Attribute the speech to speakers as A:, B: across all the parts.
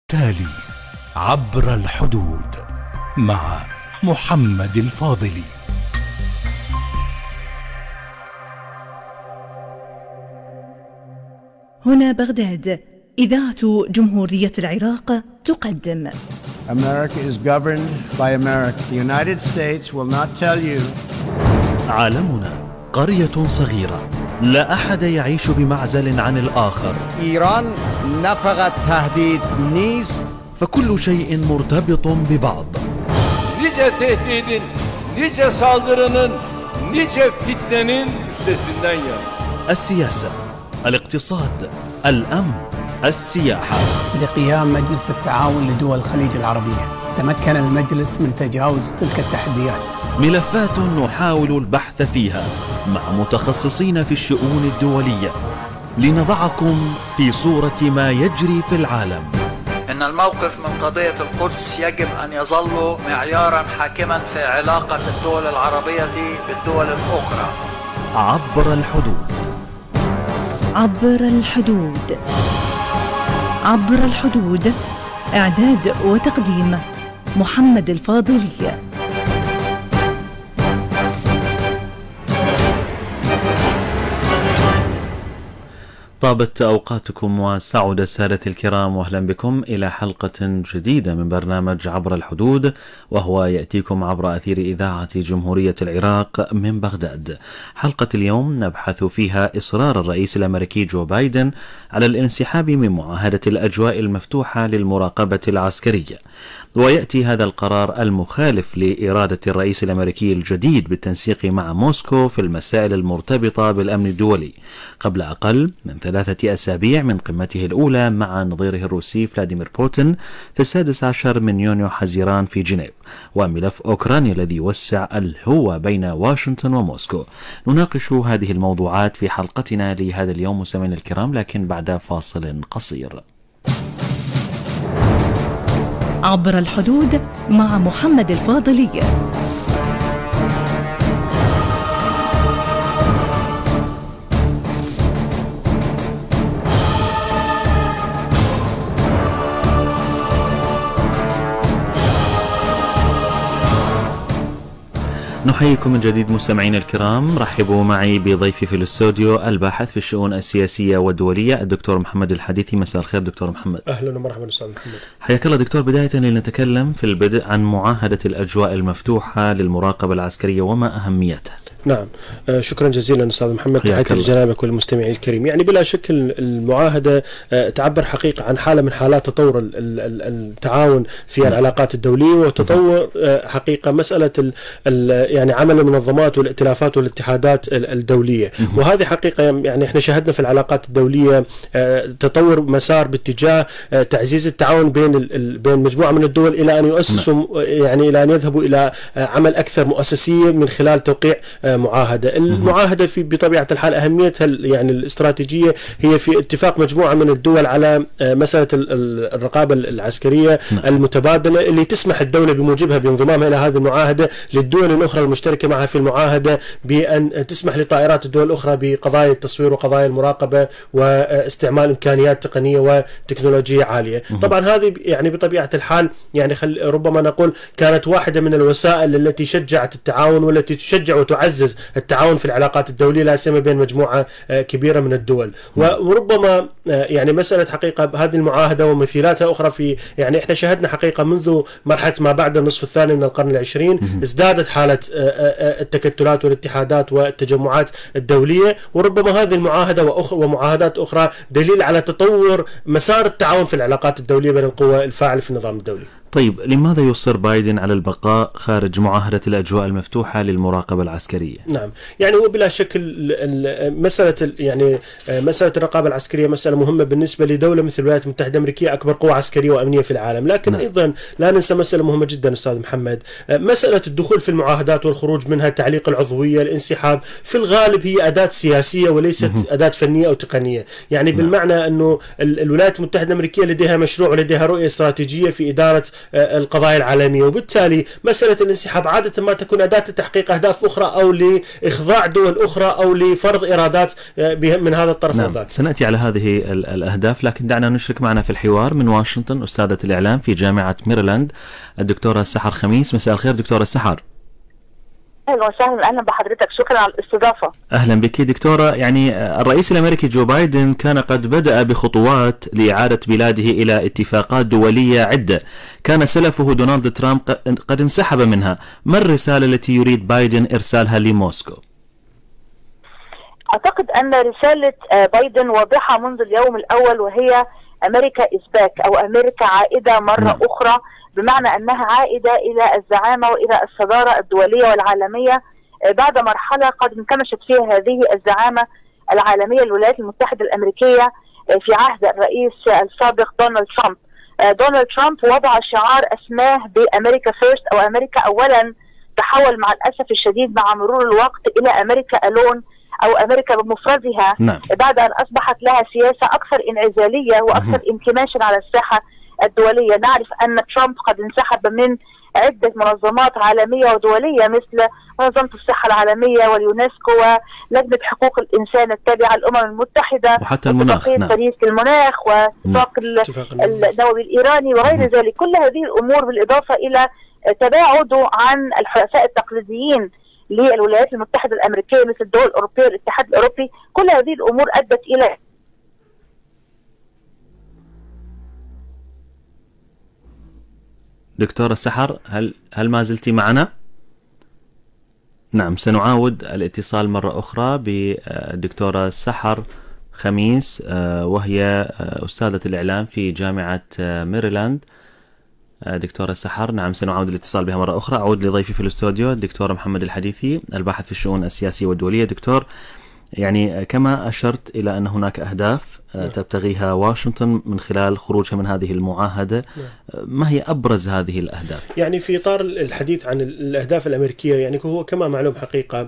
A: تالي عبر الحدود مع محمد الفاضلي.
B: هنا بغداد، إذاعة جمهورية العراق تقدم
C: America is governed by America. The United States will not tell you.
D: عالمنا قرية صغيرة، لا أحد يعيش بمعزل عن الآخر.
E: إيران نفقت تهديد نيست،
D: فكل شيء مرتبط ببعض.
F: nice tehdidin, nice saldırının, nice fitnenin üstesinden gel.
D: السياسة، الاقتصاد، الأمن، السياحة.
G: لقيام مجلس التعاون لدول الخليج العربية، تمكن المجلس من تجاوز تلك التحديات.
D: ملفات نحاول البحث فيها مع متخصصين في الشؤون الدولية لنضعكم في صورة ما يجري في العالم.
H: إن الموقف من قضية القدس يجب أن يظل معياراً حاكماً في علاقة الدول العربية بالدول الأخرى.
D: عبر الحدود.
B: عبر الحدود. عبر الحدود، إعداد وتقديم محمد الفاضلي.
D: طابت أوقاتكم وسعد السادة الكرام، وأهلا بكم إلى حلقة جديدة من برنامج عبر الحدود، وهو يأتيكم عبر أثير إذاعة جمهورية العراق من بغداد. حلقة اليوم نبحث فيها إصرار الرئيس الأمريكي جو بايدن على الانسحاب من معاهدة الأجواء المفتوحة للمراقبة العسكرية، ويأتي هذا القرار المخالف لإرادة الرئيس الأمريكي الجديد بالتنسيق مع موسكو في المسائل المرتبطة بالأمن الدولي قبل أقل من 3 أسابيع من قمته الأولى مع نظيره الروسي فلاديمير بوتين في 16 من يونيو حزيران في جنيف، وملف أوكرانيا الذي يوسع الهوة بين واشنطن وموسكو. نناقش هذه الموضوعات في حلقتنا لهذا اليوم مستمعينا الكرام، لكن بعد فاصل قصير.
B: عبر الحدود مع محمد الفاضلي.
D: نحييكم من جديد مستمعينا الكرام. رحبوا معي بضيفي في الاستوديو الباحث في الشؤون السياسية والدولية الدكتور محمد الحديثي. مساء الخير دكتور محمد.
I: أهلا ومرحبا أستاذ محمد.
D: حياك الله دكتور. بداية لنتكلم في البدء عن معاهدة الأجواء المفتوحة للمراقبة العسكرية وما أهميتها.
I: نعم، شكرا جزيلا أستاذ محمد، تحياتي لجنابك والمستمعين الكريم. يعني بلا شك المعاهدة تعبر حقيقة عن حالة من حالات تطور التعاون في العلاقات الدولية، وتطور حقيقة مسألة يعني عمل المنظمات والائتلافات والاتحادات الدولية. وهذه حقيقة يعني احنا شاهدنا في العلاقات الدولية تطور مسار باتجاه تعزيز التعاون بين مجموعة من الدول إلى أن يؤسسوا يعني إلى أن يذهبوا إلى عمل أكثر مؤسسية من خلال توقيع معاهدة. المعاهدة بطبيعة الحال أهميتها يعني الاستراتيجية هي في اتفاق مجموعة من الدول على مسألة الرقابة العسكرية المتبادلة اللي تسمح الدولة بموجبها بانضمامها إلى هذه المعاهدة للدول الأخرى المشتركة معها في المعاهدة بأن تسمح لطائرات الدول الأخرى بقضايا التصوير وقضايا المراقبة واستعمال إمكانيات تقنية وتكنولوجية عالية. طبعا هذه يعني بطبيعة الحال يعني ربما نقول كانت واحدة من الوسائل التي شجعت التعاون والتي تشجع وتعزز التعاون في العلاقات الدولية لا سيما بين مجموعة كبيرة من الدول. وربما يعني مسألة حقيقة هذه المعاهدة ومثيلاتها أخرى في يعني احنا شاهدنا حقيقة منذ مرحلة ما بعد النصف الثاني من القرن العشرين ازدادت حالة التكتلات والاتحادات والتجمعات الدولية، وربما هذه المعاهدة ومعاهدات أخرى دليل على تطور مسار التعاون في العلاقات الدولية بين القوى الفاعلة في النظام الدولي.
D: طيب، لماذا يصر بايدن على البقاء خارج معاهدة الأجواء المفتوحة للمراقبة العسكرية؟
I: نعم، يعني هو بلا شك مسألة يعني مسألة الرقابة العسكرية مسألة مهمة بالنسبة لدولة مثل الولايات المتحدة الأمريكية، أكبر قوة عسكرية وأمنية في العالم، لكن أيضا لا ننسى مسألة مهمة جدا أستاذ محمد، مسألة الدخول في المعاهدات والخروج منها، تعليق العضوية، الانسحاب، في الغالب هي أداة سياسية وليست أداة فنية أو تقنية. يعني بالمعنى أنه الولايات المتحدة الأمريكية لديها مشروع ولديها رؤية استراتيجية في إدارة القضايا العالمية، وبالتالي مسألة الانسحاب عادة ما تكون أداة لتحقيق أهداف أخرى أو لإخضاع دول أخرى أو لفرض إرادات من هذا الطرف أو ذاك.
D: سنأتي على هذه الأهداف، لكن دعنا نشرك معنا في الحوار من واشنطن أستاذة الإعلام في جامعة ميريلاند الدكتورة سحر خميس. مساء الخير دكتورة سحر.
J: اهلا وسهلا، اهلا بحضرتك، شكرا على الاستضافه.
D: اهلا بك دكتوره. يعني الرئيس الامريكي جو بايدن كان قد بدأ بخطوات لاعاده بلاده الى اتفاقات دوليه عده، كان سلفه دونالد ترامب قد انسحب منها، ما الرساله التي يريد بايدن ارسالها لموسكو؟
J: اعتقد ان رساله بايدن واضحه منذ اليوم الاول، وهي امريكا از باك، او امريكا عائده مره اخرى، بمعنى انها عائده الى الزعامه والى الصداره الدوليه والعالميه بعد مرحله قد انكمشت فيها هذه الزعامه العالميه للولايات المتحده الامريكيه في عهد الرئيس السابق دونالد ترامب. دونالد ترامب وضع شعار اسماه بامريكا فيرست او امريكا اولا، تحول مع الاسف الشديد مع مرور الوقت الى امريكا الون او امريكا بمفردها، بعد ان اصبحت لها سياسه اكثر انعزاليه واكثر انكماشا على الساحه الدوليه. نعرف ان ترامب قد انسحب من عده منظمات عالميه ودوليه مثل منظمه الصحه العالميه واليونسكو ولجنه حقوق الانسان التابعه للامم المتحده
D: وحتى المناخ،
J: باريس المناخ واتفاق النووي الايراني وغير ذلك. كل هذه الامور بالاضافه الى تباعده عن الحلفاء التقليديين للولايات المتحده الامريكيه مثل الدول الاوروبيه والاتحاد الاوروبي، كل هذه الامور ادت الى
D: دكتورة سحر، هل ما زلتي معنا؟ نعم، سنعاود الاتصال مرة أخرى بالدكتورة سحر خميس وهي أستاذة الإعلام في جامعة ميريلاند. دكتورة سحر، نعم سنعاود الاتصال بها مرة أخرى. أعود لضيفي في الاستوديو الدكتور محمد الحديثي الباحث في الشؤون السياسية والدولية. دكتور، يعني كما أشرت إلى أن هناك أهداف تبتغيها واشنطن من خلال خروجها من هذه المعاهدة، ما هي أبرز هذه الأهداف؟
I: يعني في إطار الحديث عن الأهداف الأمريكية، يعني هو كما معلوم حقيقة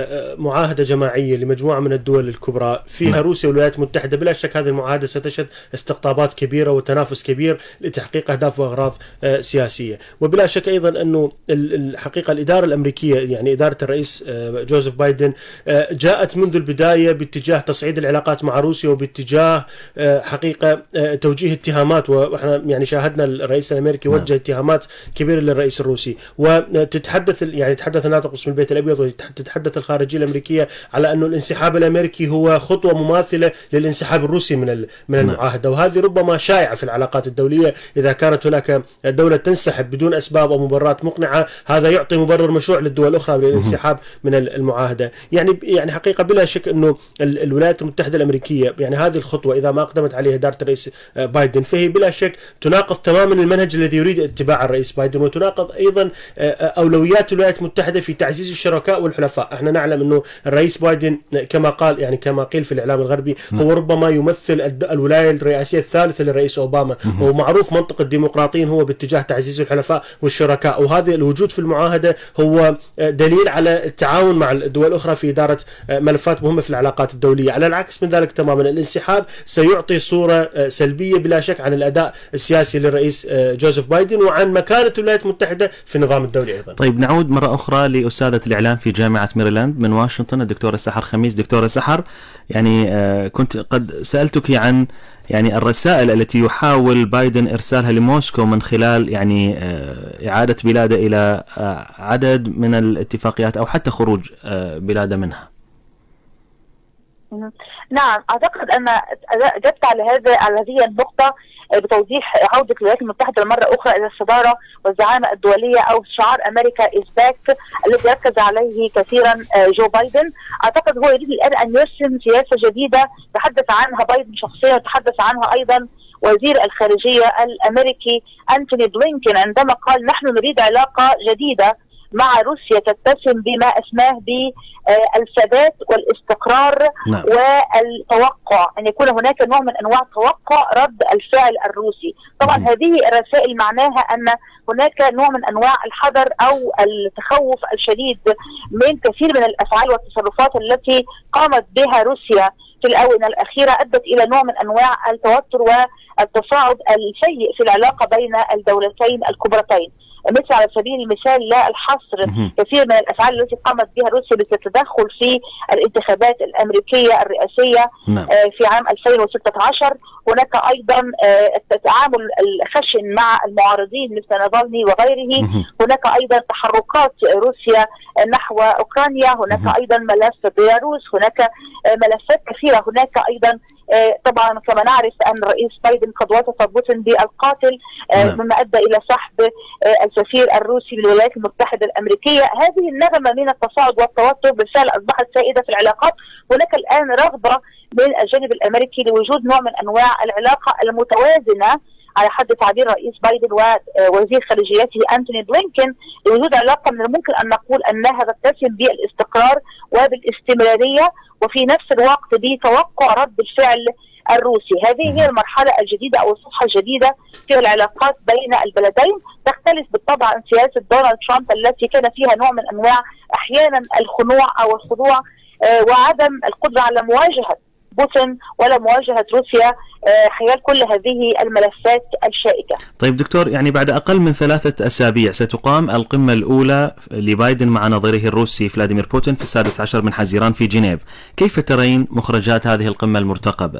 I: معاهدة جماعية لمجموعة من الدول الكبرى فيها روسيا والولايات المتحدة. بلا شك هذه المعاهدة ستشهد استقطابات كبيرة وتنافس كبير لتحقيق أهداف وأغراض سياسية، وبلا شك أيضا أنه الحقيقة الإدارة الأمريكية، يعني إدارة الرئيس جوزيف بايدن، جاءت منذ البداية باتجاه تصعيد العلاقات مع روسيا وباتجاه حقيقة توجيه اتهامات، واحنا يعني شاهدنا الرئيس الامريكي وجه اتهامات كبيرة للرئيس الروسي، وتتحدث يعني تحدث ناطق باسم البيت الابيض وتتحدث الخارجية الامريكية على انه الانسحاب الامريكي هو خطوة مماثلة للانسحاب الروسي من المعاهدة، وهذه ربما شائعة في العلاقات الدولية. اذا كانت هناك دولة تنسحب بدون اسباب او مبررات مقنعة، هذا يعطي مبرر مشروع للدول الاخرى للانسحاب من المعاهدة. يعني حقيقة بلا شك انه الولايات المتحدة الامريكية، يعني هذه الخطوة إذا ما أقدمت عليها إدارة الرئيس بايدن فهي بلا شك تناقض تماما المنهج الذي يريد اتباعه الرئيس بايدن، وتناقض أيضا أولويات الولايات المتحدة في تعزيز الشركاء والحلفاء. احنا نعلم أنه الرئيس بايدن كما قال، يعني كما قيل في الإعلام الغربي، هو ربما يمثل الولاية الرئاسية الثالثة للرئيس أوباما، ومعروف منطق الديمقراطيين هو باتجاه تعزيز الحلفاء والشركاء، وهذا الوجود في المعاهدة هو دليل على التعاون مع الدول الأخرى في إدارة ملفات مهمة في العلاقات الدولية. على العكس من ذلك تماما، الانسحاب سيعطي صورة سلبية بلا شك عن الأداء السياسي للرئيس جوزيف بايدن وعن مكانة الولايات المتحدة في النظام الدولي أيضا.
D: طيب، نعود مرة أخرى لأستاذة الإعلام في جامعة ميريلاند من واشنطن الدكتورة سحر خميس. دكتورة سحر، يعني كنت قد سألتك عن يعني الرسائل التي يحاول بايدن إرسالها لموسكو من خلال يعني إعادة بلاده إلى عدد من الاتفاقيات أو حتى خروج بلاده منها.
J: نعم، اعتقد ان اجبت على هذه النقطه بتوضيح عوده الولايات المتحده مره اخرى الى الصداره والزعامه الدوليه، او شعار امريكا از باك الذي ركز عليه كثيرا جو بايدن. اعتقد هو يريد الان ان يرسم سياسه جديده تحدث عنها بايدن شخصيا، وتحدث عنها ايضا وزير الخارجيه الامريكي انتوني بلينكن عندما قال نحن نريد علاقه جديده مع روسيا تتسم بما اسماه بالثبات والاستقرار والتوقع، ان يكون هناك نوع من انواع توقع رد الفعل الروسي. طبعا هذه الرسائل معناها ان هناك نوع من انواع الحذر او التخوف الشديد من كثير من الافعال والتصرفات التي قامت بها روسيا في الآونة الأخيرة، أدت إلى نوع من أنواع التوتر والتصاعد السيء في العلاقة بين الدولتين الكبرتين. مثل على سبيل المثال لا الحصر كثير من الأفعال التي قامت بها روسيا بالتدخل في الانتخابات الأمريكية الرئاسية في عام 2016. هناك أيضا التعامل الخشن مع المعارضين مثل نافالني وغيره. هناك أيضا تحركات روسيا نحو أوكرانيا. هناك أيضا ملف بيلاروس. هناك ملفات كثيرة. هناك أيضا طبعا كما نعرف أن الرئيس بايدن قد وصف بوتين بالقاتل، مما أدى إلى سحب السفير الروسي للولايات المتحدة الأمريكية. هذه النغمة من التصاعد والتوتر بالفعل أصبحت سائدة في العلاقات. هناك الآن رغبة من الجانب الأمريكي لوجود نوع من أنواع العلاقة المتوازنة على حد تعبير رئيس بايدن ووزير خارجيته أنتوني بلينكن، لوجود علاقة من الممكن أن نقول أنها تتسم بالاستقرار وبالاستمرارية وفي نفس الوقت بتوقع رد الفعل الروسي. هذه هي المرحلة الجديدة أو الصفحة الجديدة في العلاقات بين البلدين. تختلف بالطبع عن سياسة دونالد ترامب التي كان فيها نوع من أنواع أحيانا الخنوع أو الخضوع وعدم القدرة على مواجهة بوتين ولا مواجهة روسيا حيال كل هذه الملفات الشائكة.
D: طيب دكتور، يعني بعد أقل من 3 أسابيع ستقام القمة الأولى لبايدن مع نظيره الروسي فلاديمير بوتين في 16 من حزيران في جنيف. كيف ترين مخرجات هذه القمة المرتقبة؟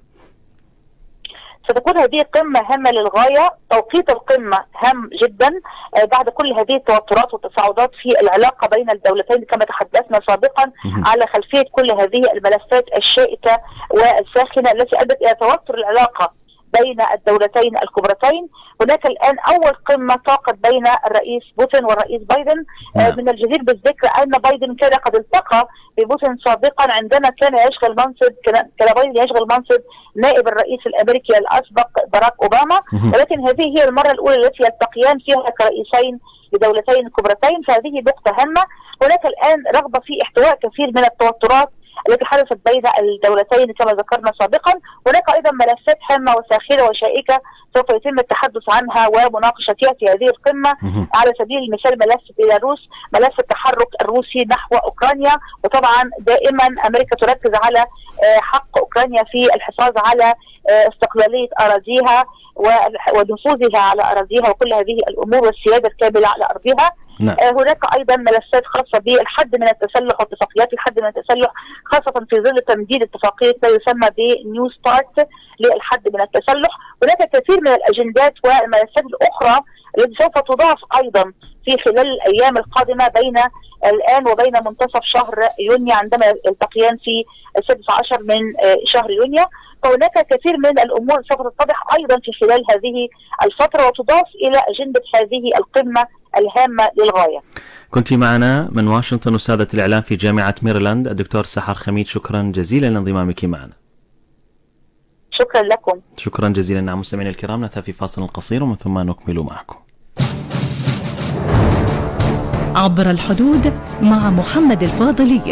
J: ستكون هذه قمة هامة للغاية. توقيت القمة هام جدا بعد كل هذه التوترات والتصاعدات في العلاقة بين الدولتين كما تحدثنا سابقا على خلفية كل هذه الملفات الشائكة والساخنة التي أدت إلى توتر العلاقة بين الدولتين الكبرتين. هناك الآن أول قمة تعقد بين الرئيس بوتين والرئيس بايدن. من الجدير بالذكر أن بايدن كان قد التقى ببوتين سابقا عندما كان يشغل منصب، كان بايدن يشغل منصب نائب الرئيس الأمريكي الأسبق باراك أوباما، ولكن هذه هي المرة الأولى التي يلتقيان فيها كرئيسين لدولتين كبرتين، فهذه نقطة هامة. هناك الآن رغبة في احتواء كثير من التوترات التي حدثت بين الدولتين كما ذكرنا سابقا. هناك ايضا ملفات هامه وساخنه وشائكه سوف يتم التحدث عنها ومناقشتها في هذه القمه. على سبيل المثال ملف بيلاروس، ملف التحرك الروسي نحو اوكرانيا، وطبعا دائما امريكا تركز على حق اوكرانيا في الحفاظ على استقلاليه اراضيها ونفوذها على اراضيها وكل هذه الامور والسياده الكامله على ارضها. هناك ايضا ملفات خاصه بالحد من التسلح واتفاقيات الحد من التسلح، خاصه في ظل تمديد اتفاقيه ما يسمى بنيو ستارت للحد من التسلح. هناك كثير من الاجندات والملفات الاخرى التي سوف تضاف ايضا في خلال الايام القادمه بين الان وبين منتصف شهر يونيو عندما يلتقيان في 16 من شهر يونيو. فهناك كثير من الامور سوف تتضح ايضا في خلال هذه الفتره وتضاف الى اجنده هذه القمه الهامه للغايه.
D: كنت معنا من واشنطن استاذه الاعلام في جامعه ميريلاند الدكتور سحر خميس، شكرا جزيلا لانضمامك معنا.
J: شكرا لكم.
D: شكرا جزيلا. نعم مستمعينا الكرام، نذهب في فاصل قصير ومن ثم نكمل معكم.
B: عبر الحدود مع محمد الفاضلي.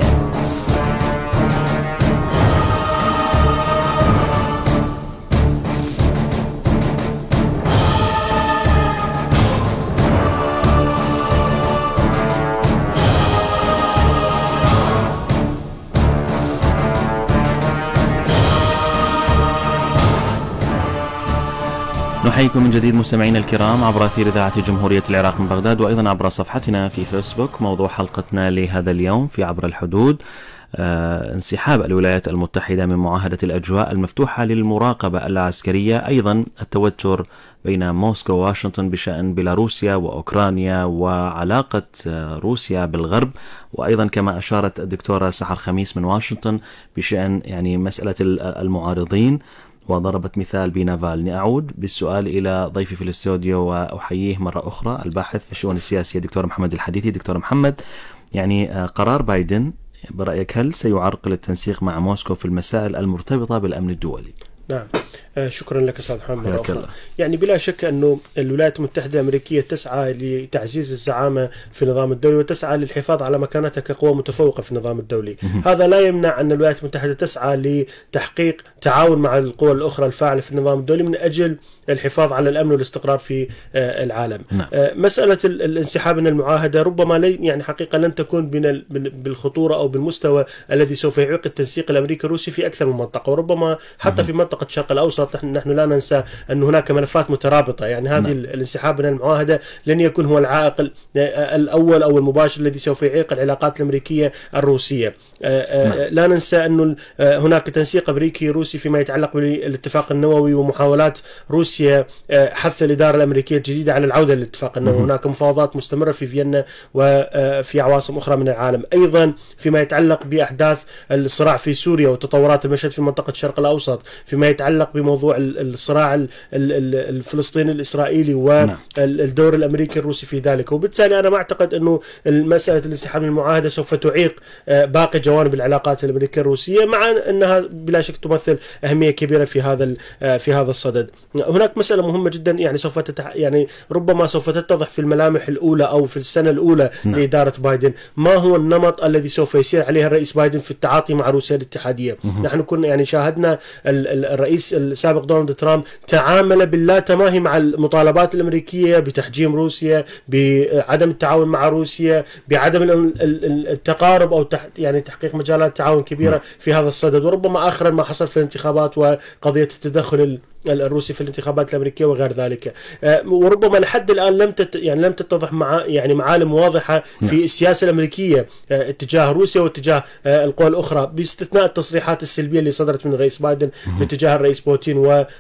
D: نحييكم من جديد مستمعينا الكرام عبر أثير إذاعة جمهورية العراق من بغداد، وأيضا عبر صفحتنا في فيسبوك. موضوع حلقتنا لهذا اليوم في عبر الحدود انسحاب الولايات المتحدة من معاهدة الأجواء المفتوحة للمراقبة العسكرية، أيضا التوتر بين موسكو وواشنطن بشأن بيلاروسيا وأوكرانيا وعلاقة روسيا بالغرب، وأيضا كما أشارت الدكتورة سحر خميس من واشنطن بشأن يعني مسألة المعارضين، وضربت مثال بنافالني. أعود بالسؤال إلى ضيفي في الاستوديو وأحييه مرة أخرى الباحث في الشؤون السياسية دكتور محمد الحديثي. دكتور محمد، يعني قرار بايدن برأيك هل سيعرقل التنسيق مع موسكو في المسائل المرتبطة بالأمن الدولي؟
I: نعم، شكرا لك أستاذ محمد مرة أخرى. يعني بلا شك أنه الولايات المتحدة الأمريكية تسعى لتعزيز الزعامة في النظام الدولي وتسعى للحفاظ على مكانتها كقوة متفوقة في النظام الدولي. هذا لا يمنع أن الولايات المتحدة تسعى لتحقيق تعاون مع القوى الأخرى الفاعلة في النظام الدولي من أجل الحفاظ على الأمن والاستقرار في العالم. مسألة الانسحاب من المعاهدة ربما يعني حقيقة لن تكون بالخطورة أو بالمستوى الذي سوف يعيق التنسيق الأمريكي الروسي في أكثر من منطقة، وربما حتى في منطقة الشرق الأوسط. نحن لا ننسى أن هناك ملفات مترابطة، يعني هذه الانسحاب من المعاهدة لن يكون هو العائق الأول أو المباشر الذي سوف يعيق العلاقات الأمريكية الروسية. لا ننسى أن هناك تنسيق أمريكي روسي فيما يتعلق بالاتفاق النووي ومحاولات روسيا حث الإدارة الأمريكية الجديدة على العودة للاتفاق النووي. هناك مفاوضات مستمرة في فيينا وفي عواصم أخرى من العالم. أيضا فيما يتعلق بأحداث الصراع في سوريا وتطورات المشهد في منطقة الشرق الأوسط، فيما يتعلق بموضوع الصراع الفلسطيني الإسرائيلي والدور الأمريكي الروسي في ذلك. وبالتالي أنا ما أعتقد أنه مسألة الانسحاب من المعاهدة سوف تعيق باقي جوانب العلاقات الأمريكية الروسية، مع أنها بلا شك تمثل أهمية كبيرة في هذا الصدد. هناك مسألة مهمة جدا يعني يعني ربما سوف تتضح في الملامح الأولى أو في السنة الأولى لإدارة بايدن. ما هو النمط الذي سوف يسير عليه الرئيس بايدن في التعاطي مع روسيا الاتحادية؟ نحن كنا يعني شاهدنا الرئيس السابق دونالد ترامب تعامل باللا تماهي مع المطالبات الأمريكية بتحجيم روسيا، بعدم التعاون مع روسيا، بعدم التقارب أو يعني تحقيق مجالات تعاون كبيرة في هذا الصدد. وربما آخرا ما حصل في الانتخابات وقضية التدخل الروسي في الانتخابات الأمريكية وغير ذلك. وربما لحد الآن لم تتضح يعني معالم واضحة في السياسة الأمريكية اتجاه روسيا واتجاه القوى الأخرى، باستثناء التصريحات السلبية اللي صدرت من الرئيس بايدن باتجاه الرئيس بوتين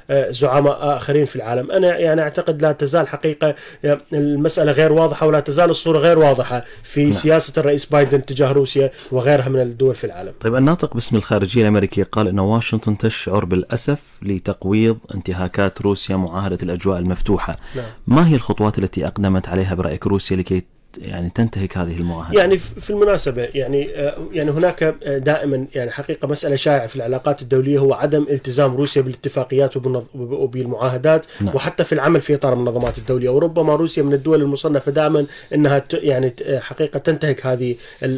I: وزعماء آخرين في العالم. أنا يعني أعتقد لا تزال حقيقة المسألة غير واضحة، ولا تزال الصورة غير واضحة في سياسة الرئيس بايدن تجاه روسيا وغيرها من الدول في العالم.
D: طيب، الناطق باسم الخارجية الأمريكية قال أن واشنطن تشعر بالأسف لتقويض انتهاكات روسيا معاهدة الأجواء المفتوحة. ما هي الخطوات التي أقدمت عليها برأيك روسيا لكي يعني تنتهك هذه المعاهدة؟
I: يعني في المناسبة يعني هناك دائما يعني حقيقة مسألة شائعة في العلاقات الدولية هو عدم التزام روسيا بالاتفاقيات وبالمعاهدات وحتى في العمل في إطار المنظمات الدولية. وربما روسيا من الدول المصنفة دائما أنها يعني حقيقة تنتهك هذه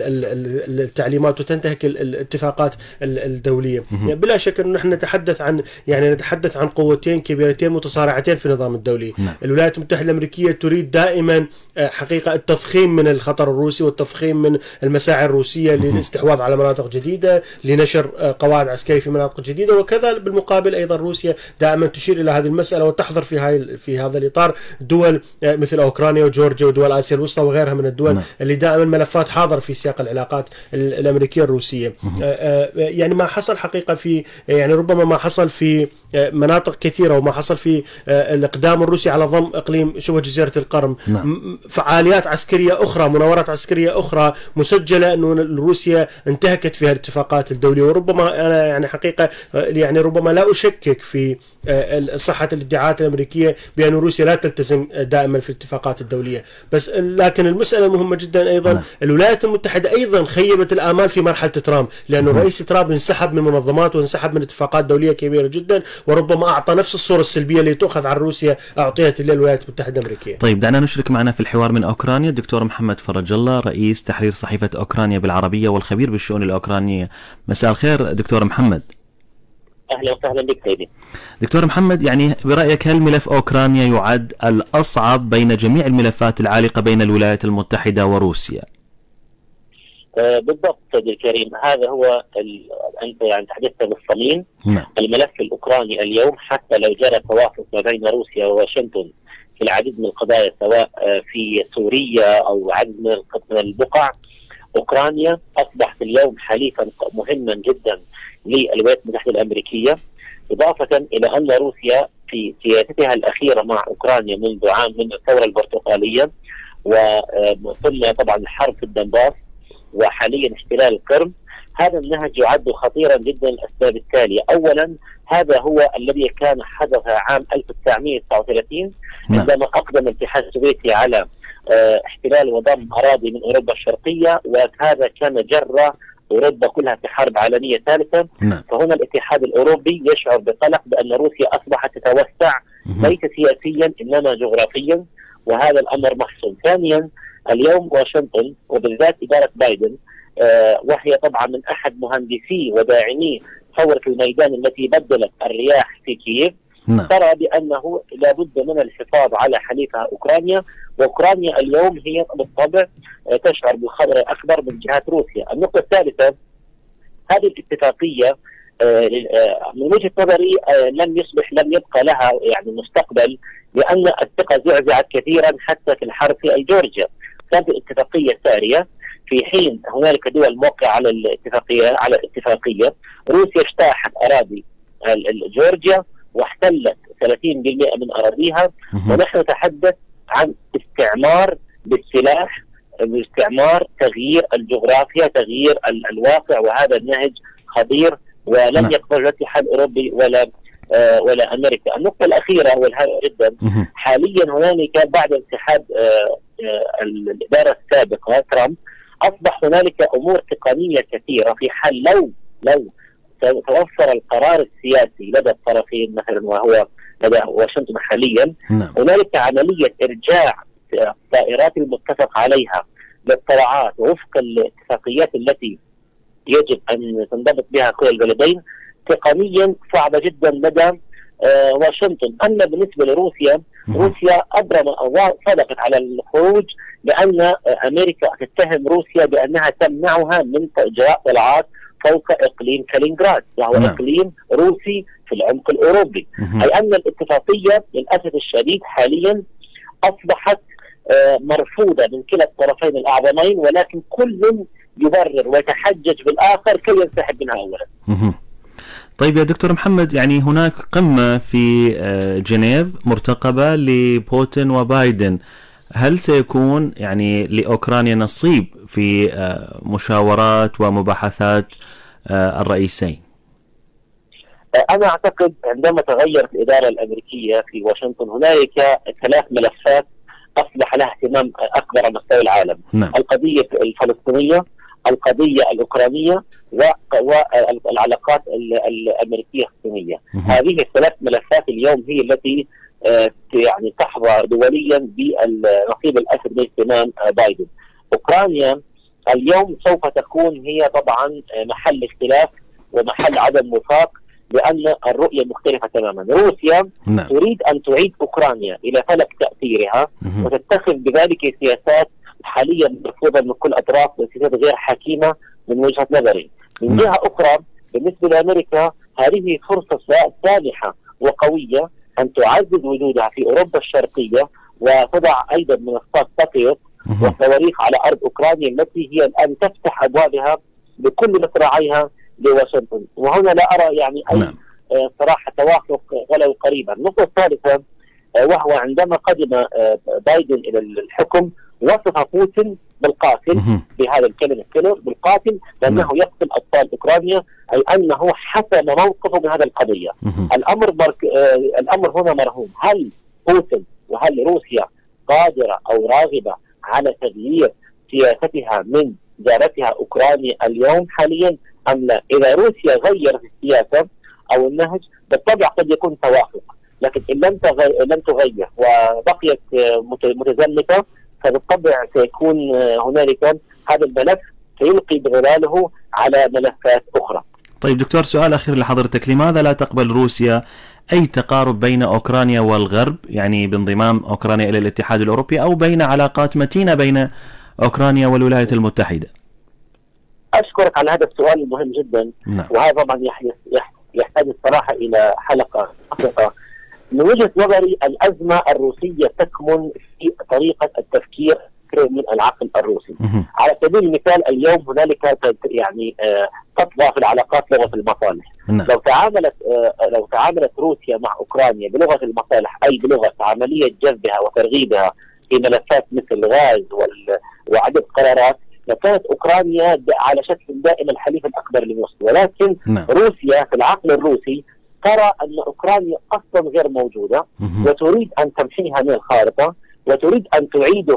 I: التعليمات وتنتهك الاتفاقات الدولية. بلا شك أنه نحن نتحدث عن قوتين كبيرتين متصارعتين في النظام الدولي. الولايات المتحدة الأمريكية تريد دائما حقيقة التضخيم من الخطر الروسي والتضخيم من المساعي الروسية للاستحواذ على مناطق جديدة، لنشر قواعد عسكرية في مناطق جديدة. وكذا بالمقابل أيضا روسيا دائما تشير إلى هذه المسألة وتحضر في هذا الإطار دول مثل أوكرانيا وجورجيا ودول آسيا الوسطى وغيرها من الدول اللي دائما ملفات حاضرة في سياق العلاقات الأمريكية الروسية. يعني ما حصل حقيقة يعني ربما ما حصل في مناطق كثيرة وما حصل في الإقدام الروسي على ضم إقليم شبه جزيرة القرم، فعاليات عسكرية أخرى، مناورات عسكرية أخرى مسجلة أنه روسيا انتهكت فيها الاتفاقات الدولية. وربما أنا يعني حقيقة يعني ربما لا أشكك في صحة الادعاءات الأمريكية بأن روسيا لا تلتزم دائما في الاتفاقات الدولية، بس لكن المسألة مهمة جدا أيضا. الولايات المتحدة أيضا خيبت الآمال في مرحلة ترامب، لأنه الرئيس ترامب انسحب من منظمات وانسحب من اتفاقات دولية كبيرة جدا، وربما أعطى نفس الصورة السلبية اللي تؤخذ عن روسيا أعطيت للولايات المتحدة الأمريكية.
D: طيب، دعنا نشرك معنا في الحوار من أوكرانيا الدكتور محمد فرج الله، رئيس تحرير صحيفة أوكرانيا بالعربية والخبير بالشؤون الأوكرانية. مساء الخير دكتور محمد.
K: أهلا وسهلا بك سيدي.
D: دكتور محمد، يعني برأيك هل ملف أوكرانيا يعد الأصعب بين جميع الملفات العالقة بين الولايات المتحدة وروسيا؟
K: بالضبط سيدي الكريم، هذا هو أنت يعني تحدثت بالصميم. الملف الأوكراني اليوم حتى لو جرى توافق ما بين روسيا وواشنطن في العديد من القضايا سواء في سوريا أو عدد من البقع، أوكرانيا أصبحت اليوم حليفا مهما جدا للولايات المتحدة الأمريكية، إضافة إلى أن روسيا في سياستها الأخيرة مع أوكرانيا منذ عام من الثورة البرتقالية وثم طبعا الحرب في الدنباس وحاليا احتلال القرم، هذا النهج يعد خطيرا جدا للأسباب التالية. أولا، هذا هو الذي كان حدث عام 1939 عندما أقدم الاتحاد السوفيتي على احتلال وضم أراضي من أوروبا الشرقية، وهذا كان جرى أوروبا كلها في حرب عالمية ثالثة. فهنا الاتحاد الأوروبي يشعر بقلق بأن روسيا أصبحت تتوسع ليس سياسيا إنما جغرافيا، وهذا الأمر محسوم. ثانيا، اليوم واشنطن وبالذات إدارة بايدن وهي طبعا من أحد مهندسي وداعمي ثورة الميدان التي بدلت الرياح في كييف، ترى بأنه لابد من الحفاظ على حليفها أوكرانيا، وأوكرانيا اليوم هي بالطبع تشعر بخطر أكبر من جهة روسيا. النقطة الثالثة، هذه الاتفاقية من وجهة نظري لم يبقى لها يعني مستقبل، لأن الثقة زعزعت كثيرا حتى في الحرب في جورجيا. كانت الاتفاقية سارية في حين هنالك دول موقعة على الاتفاقية. روسيا اجتاحت أراضي جورجيا واحتلت 30% من أراضيها، ونحن نتحدث عن استعمار بالسلاح، باستعمار، تغيير الجغرافيا، تغيير الواقع، وهذا النهج خطير ولن يقبل الاتحاد الأوروبي ولا أمريكا. النقطة الأخيرة والهامة جدا، حاليا هنالك بعد انسحاب الإدارة السابقة ترامب أصبح هنالك أمور تقنية كثيرة في حال لو توفر القرار السياسي لدى الطرفين مثلا وهو لدى واشنطن حاليا. هنالك عملية إرجاع الطائرات المتفق عليها للطلعات وفق الاتفاقيات التي يجب أن تنضبط بها كل البلدين، تقنيا صعبة جدا لدى واشنطن. أما بالنسبة لروسيا، روسيا صدقت على الخروج بأن أمريكا تتهم روسيا بأنها تمنعها من إجراء طلعات فوق إقليم كالينغراد، وهو إقليم روسي في العمق الأوروبي. أي أن الاتفاقية للأسف الشديد حاليا أصبحت مرفوضة من كلا الطرفين الأعظمين، ولكن كل يبرر ويتحجج بالآخر كي ينسحب منها أولا.
D: طيب يا دكتور محمد، يعني هناك قمة في جنيف مرتقبة لبوتين وبايدن، هل سيكون يعني لأوكرانيا نصيب في مشاورات ومباحثات الرئيسين؟
K: أنا أعتقد عندما تغيرت الإدارة الأمريكية في واشنطن هنالك 3 ملفات أصبح لها اهتمام أكبر على مستوى العالم. القضية الفلسطينية، القضية الأوكرانية، والعلاقات الأمريكية الصينية. هذه ال3 ملفات اليوم هي التي يعني تحظى دوليا بالنصيب الأسد من اهتمام بايدن. أوكرانيا اليوم سوف تكون هي طبعا محل اختلاف ومحل عدم وفاق، لأن الرؤية مختلفة تماما. روسيا تريد أن تعيد أوكرانيا إلى فلك تأثيرها وتتخذ بذلك سياسات حاليا مرفوضة من كل الأطراف، وسياسات غير حكيمة من وجهة نظري. من جهة أخرى بالنسبة لأمريكا هذه فرصة سانحة وقوية أن تعزز وجودها في أوروبا الشرقية، وتضع أيضا منصات باتريوت وصواريخ على أرض أوكرانيا التي هي الآن تفتح أبوابها بكل مصراعيها لواشنطن. وهنا لا أرى يعني أي صراحة توافق ولو قريبا. النقطة الثالثة، وهو عندما قدم بايدن إلى الحكم وصف بوتين بالقاتل، بهذا الكلمة بالقاتل، لأنه يقتل أطفال أوكرانيا، أي أنه حسم موقفه بهذا القضية. الأمر هنا مرهون، هل بوتين وهل روسيا قادرة أو راغبة على تغيير سياستها من جارتها أوكرانيا اليوم حاليا أم لا؟ إذا روسيا غيرت السياسة أو النهج بالطبع قد يكون توافق، لكن إن لم تغير وبقيت متزمتة فبالطبع سيكون هنالك هذا الملف سيلقي بظلاله على ملفات أخرى.
D: طيب دكتور، سؤال أخير لحضرتك، لماذا لا تقبل روسيا أي تقارب بين أوكرانيا والغرب، يعني بانضمام أوكرانيا إلى الاتحاد الأوروبي، أو بين علاقات متينة بين أوكرانيا والولايات المتحدة؟
K: أشكرك على هذا السؤال المهم جدا. وهذا طبعا يحتاج الصراحة إلى حلقة. من وجهة نظري الأزمة الروسية تكمن في طريقة التفكير من العقل الروسي. على سبيل المثال اليوم هنالك يعني تطغى في العلاقات لغة المصالح. لو تعاملت روسيا مع أوكرانيا بلغة المصالح، أي بلغة عملية جذبها وترغيبها في ملفات مثل الغاز وعدد قرارات، لكانت أوكرانيا على شكل دائما الحليف الأكبر لموسكو. ولكن روسيا في العقل الروسي ترى أن أوكرانيا أصلا غير موجودة، وتريد أن تمحيها من الخارطة، وتريد أن تعيدها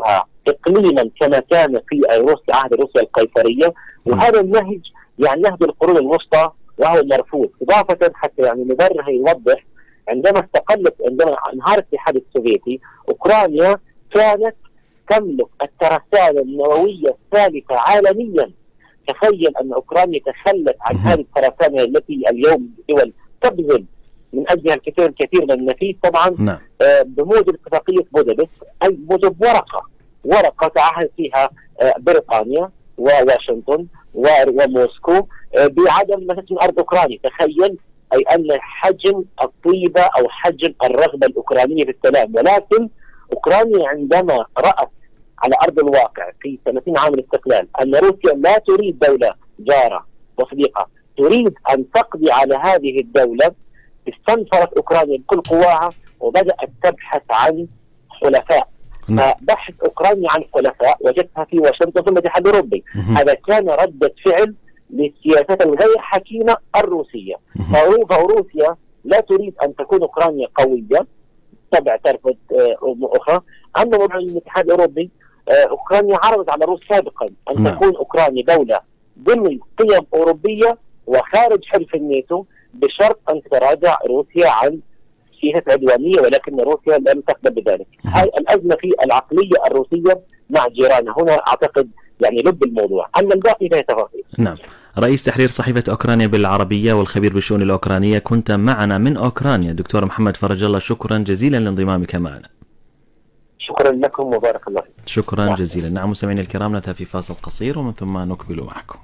K: إقليما كما كان في روسيا عهد روسيا القيصرية. وهذا النهج يعني نهج القرون الوسطى وهو مرفوض. إضافة حتى يعني مبرر يوضح، عندما انهار الاتحاد السوفيتي، أوكرانيا كانت تملك الترسانة النووية الثالثة عالميا. تخيل أن أوكرانيا تخلت عن هذه الترسانة التي اليوم الدول تبذل من أجلها الكثير من النفيس طبعا. بموجب اتفاقية بودابست، أي موجب ورقة تعهد فيها بريطانيا وواشنطن وموسكو بعدم مساس من أرض أوكرانيا. تخيل أي أن حجم الطيبة أو حجم الرغبة الأوكرانية في السلام. ولكن أوكرانيا عندما رأت على أرض الواقع في 30 عام الاستقلال أن روسيا لا تريد دولة جارة وصديقة، تريد أن تقضي على هذه الدولة، استنفرت أوكرانيا بكل قواها وبدأت تبحث عن حلفاء. فبحث أوكرانيا عن حلفاء وجدتها في واشنطن ثم الاتحاد الأوروبي. هذا كان ردة فعل للسياسات الغير حكيمة الروسية. فروسيا لا تريد أن تكون أوكرانيا قوية، تبع ترفض أمور أخرى. أما موضوع الاتحاد الأوروبي، أوكرانيا عرضت على روسيا سابقا أن تكون أوكرانيا دولة ضمن قيم أوروبية وخارج حلف الناتو، بشرط أن تتراجع روسيا عن سياسة عدوانية، ولكن روسيا لم تقبل بذلك. هاي الأزمة في العقلية الروسية مع جيرانها، هنا أعتقد يعني لب الموضوع. أما الباقي فهي تفاصيل.
D: نعم. رئيس تحرير صحيفة أوكرانيا بالعربية والخبير بالشؤون الأوكرانية، كنت معنا من أوكرانيا دكتور محمد فرج الله، شكرا جزيلا لانضمامك معنا.
K: شكرا لكم وبارك الله فيكم.
D: شكرا جزيلا. نعم مستمعينا الكرام، نذهب في فاصل قصير ومن ثم نكمل معكم.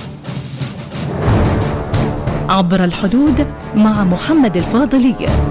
B: عبر الحدود مع محمد الفاضلي.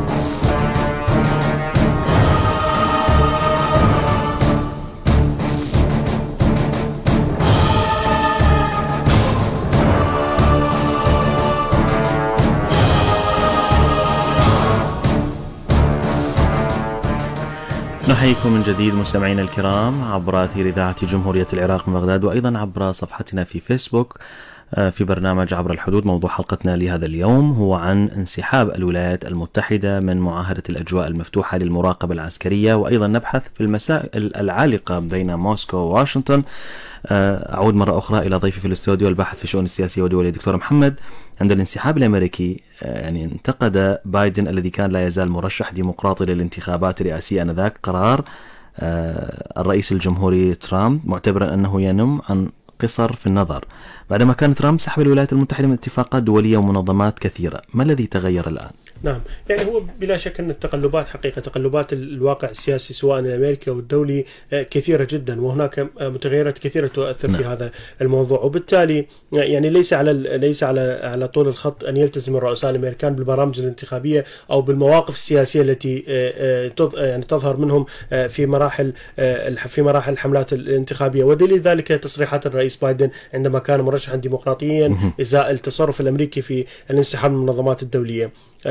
D: نحييكم من جديد مستمعينا الكرام عبر أثير إذاعة جمهورية العراق من بغداد، وأيضا عبر صفحتنا في فيسبوك في برنامج عبر الحدود. موضوع حلقتنا لهذا اليوم هو عن انسحاب الولايات المتحدة من معاهدة الأجواء المفتوحة للمراقبة العسكرية، وأيضا نبحث في المسائل العالقة بين موسكو وواشنطن. أعود مرة أخرى إلى ضيفي في الاستوديو الباحث في الشؤون السياسية والدولية دكتور محمد. عند الانسحاب الأمريكي يعني انتقد بايدن الذي كان لا يزال مرشح ديمقراطي للانتخابات الرئاسية آنذاك قرار الرئيس الجمهوري ترامب، معتبرا أنه ينم عن قصر في النظر بعدما كان ترامب سحب الولايات المتحدة من اتفاقات دولية ومنظمات كثيرة. ما الذي تغير الآن؟
I: نعم، يعني هو بلا شك أن التقلبات حقيقة تقلبات الواقع السياسي سواء الأمريكي أو الدولي كثيرة جدا، وهناك متغيرات كثيرة تؤثر في هذا الموضوع، وبالتالي يعني ليس على طول الخط أن يلتزم الرؤساء الأمريكان بالبرامج الانتخابية أو بالمواقف السياسية التي يعني تظهر منهم في مراحل الحملات الانتخابية. ودليل ذلك تصريحات الرئيس بايدن عندما كان مرشحا ديمقراطيا إزاء التصرف الأمريكي في الانسحاب من المنظمات الدولية.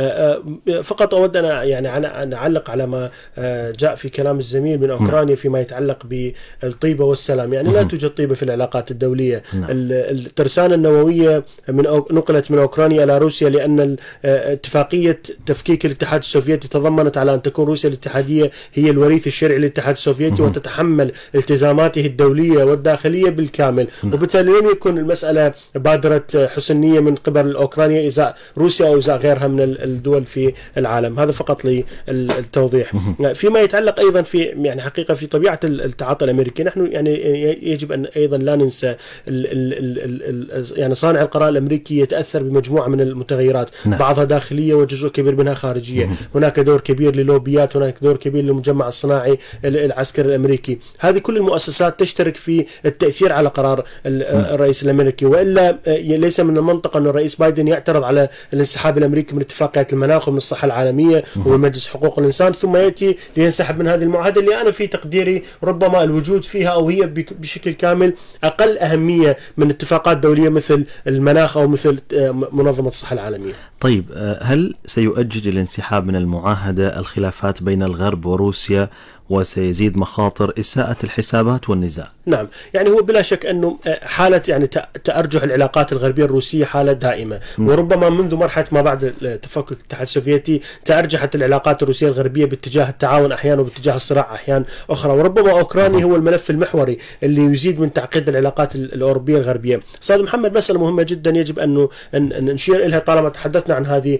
I: فقط أود أن أعلق على ما جاء في كلام الزميل من أوكرانيا فيما يتعلق بالطيبة والسلام. يعني لا توجد طيبة في العلاقات الدولية. الترسانة النووية نقلت من أوكرانيا إلى روسيا لأن اتفاقية تفكيك الاتحاد السوفيتي تضمنت على أن تكون روسيا الاتحادية هي الوريث الشرعي للاتحاد السوفيتي وتتحمل التزاماته الدولية والداخلية بالكامل، وبالتالي لم يكن المسألة بادرة حسن نية من قبل أوكرانيا إزاء روسيا أو إزاء غيرها من الدول في العالم. هذا فقط للتوضيح. فيما يتعلق أيضا في يعني حقيقة في طبيعة التعاطي الأمريكي، نحن يعني يجب أن أيضا لا ننسى يعني صانع القرار الأمريكي يتأثر بمجموعة من المتغيرات، بعضها داخلية وجزء كبير منها خارجية. هناك دور كبير للوبيات، هناك دور كبير للمجمع الصناعي العسكري الأمريكي. هذه كل المؤسسات تشترك في التأثير على قرار الرئيس الأمريكي، وإلا ليس من المنطق أن الرئيس بايدن يعترض على الانسحاب الأمريكي من اتفاقيات المناخ ومن الصحة العالمية ومن مجلس حقوق الإنسان، ثم يأتي لينسحب من هذه المعاهدة اللي أنا في تقديري ربما الوجود فيها أو هي بشكل كامل أقل أهمية من اتفاقات دولية مثل المناخ أو مثل منظمة الصحة العالمية.
D: طيب، هل سيؤجج الانسحاب من المعاهدة الخلافات بين الغرب وروسيا وسيزيد مخاطر إساءة الحسابات والنزاع.
I: نعم، يعني هو بلا شك أنه حالة يعني تأرجح العلاقات الغربية الروسية حالة دائمة، وربما منذ مرحلة ما بعد تفكك الاتحاد السوفيتي تأرجحت العلاقات الروسية الغربية باتجاه التعاون أحيانا وباتجاه الصراع أحيان أخرى، وربما أوكرانيا هو الملف المحوري اللي يزيد من تعقيد العلاقات الأوروبية الغربية. أستاذ محمد، مسألة مهمة جدا يجب أن نشير إليها طالما تحدثنا عن هذه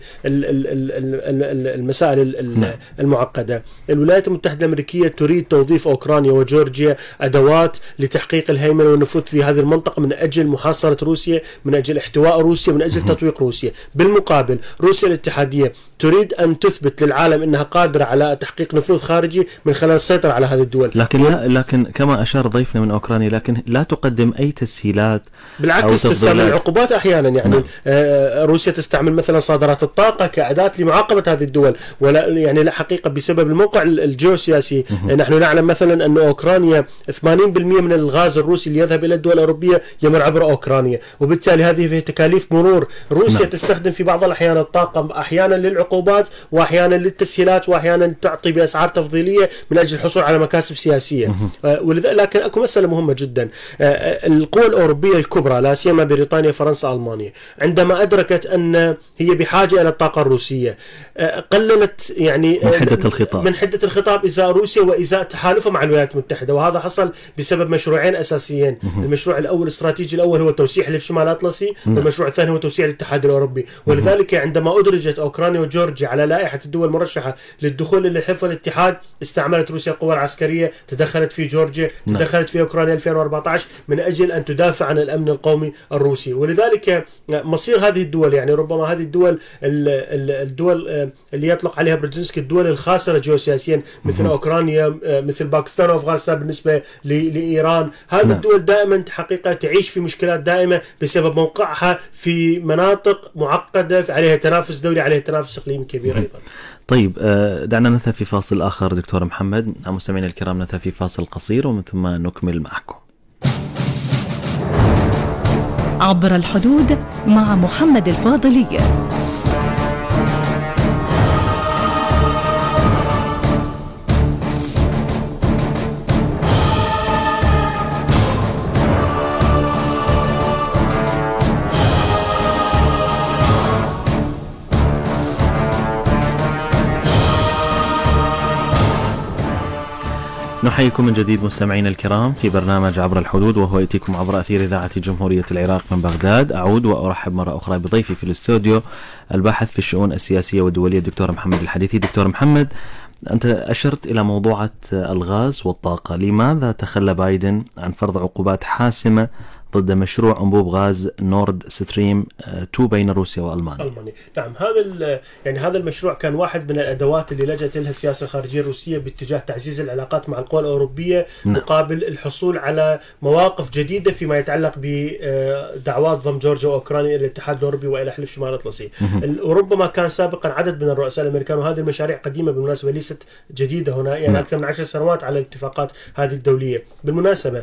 I: المسائل المعقدة. الولايات المتحدة الأمريكية تريد توظيف أوكرانيا وجورجيا أدوات لتحقيق الهيمنة والنفوذ في هذه المنطقة من أجل محاصرة روسيا، من أجل احتواء روسيا، من أجل تطويق روسيا. بالمقابل روسيا الاتحادية تريد أن تثبت للعالم أنها قادرة على تحقيق نفوذ خارجي من خلال السيطرة على هذه الدول.
D: لكن كما أشار ضيفنا من أوكرانيا، لكن لا تقدم أي تسهيلات،
I: بالعكس تستعمل العقوبات أحيانا. يعني روسيا تستعمل مثلا صادرات الطاقة كأداة لمعاقبة هذه الدول، ولا يعني لا حقيقة بسبب الموقع الجيوسياسي. نحن نعلم مثلا أن أوكرانيا 80% من الغاز الروسي اللي يذهب إلى الدول الأوروبية يمر عبر أوكرانيا، وبالتالي هذه فيها تكاليف مرور. روسيا تستخدم في بعض الأحيان الطاقة أحيانا للعقوبات وأحيانا للتسهيلات وأحيانا تعطي بأسعار تفضيلية من أجل الحصول على مكاسب سياسية. لكن أكو مسألة مهمة جدا. القوى الأوروبية الكبرى لا سيما بريطانيا، فرنسا، ألمانيا، عندما أدركت أن هي بحاجة إلى الطاقة الروسية قللت يعني من حدة الخطاب إزاء روسيا وإزاء تحالفها مع الولايات المتحدة، وهذا حصل بسبب مشروعين أساسيين. المشروع الأول الاستراتيجي الأول هو توسيع حلف شمال الأطلسي، والمشروع الثاني هو توسيع الاتحاد الأوروبي. ولذلك عندما أدرجت أوكرانيا وجورجيا على لائحة الدول المرشحة للدخول إلى حلف الاتحاد، استعملت روسيا القوى العسكرية، تدخلت في جورجيا، تدخلت في أوكرانيا 2014 من أجل أن تدافع عن الأمن القومي الروسي. ولذلك مصير هذه الدول، يعني ربما هذه الدول اللي يطلق عليها برجنسكي الدول الخاسرة جيوسياسيا، مثل أوكرانيا، مثل باكستان وأفغانستان بالنسبة لإيران، هذه الدول دائما حقيقة تعيش في مشكلات دائمة بسبب موقعها في مناطق معقدة عليها تنافس دولي، عليها تنافس إقليمي كبير أيضا.
D: طيب، دعنا نذهب في فاصل آخر دكتور محمد. مستمعينا الكرام، نذهب في فاصل قصير ومن ثم نكمل معكم.
B: عبر الحدود مع محمد الفاضلي.
D: نحييكم من جديد مستمعينا الكرام في برنامج عبر الحدود، وهو يأتيكم عبر أثير إذاعة جمهورية العراق من بغداد. أعود وأرحب مرة أخرى بضيفي في الاستوديو الباحث في الشؤون السياسية والدولية الدكتور محمد الحديثي. دكتور محمد، أنت أشرت إلى موضوع الغاز والطاقة. لماذا تخلى بايدن عن فرض عقوبات حاسمة ضد مشروع أنبوب غاز نورد ستريم 2 بين روسيا وألمانيا؟
I: نعم، هذا المشروع كان واحد من الأدوات اللي لجأت لها السياسة الخارجية الروسية باتجاه تعزيز العلاقات مع القوى الأوروبية، مقابل الحصول على مواقف جديدة فيما يتعلق بدعوات ضم جورجيا وأوكرانيا إلى الاتحاد الأوروبي وإلى حلف شمال الأطلسي. وربما كان سابقا عدد من الرؤساء الأمريكان، وهذه المشاريع قديمة بالمناسبة، ليست جديدة هنا، يعني أكثر من 10 سنوات على الاتفاقات هذه الدولية. بالمناسبة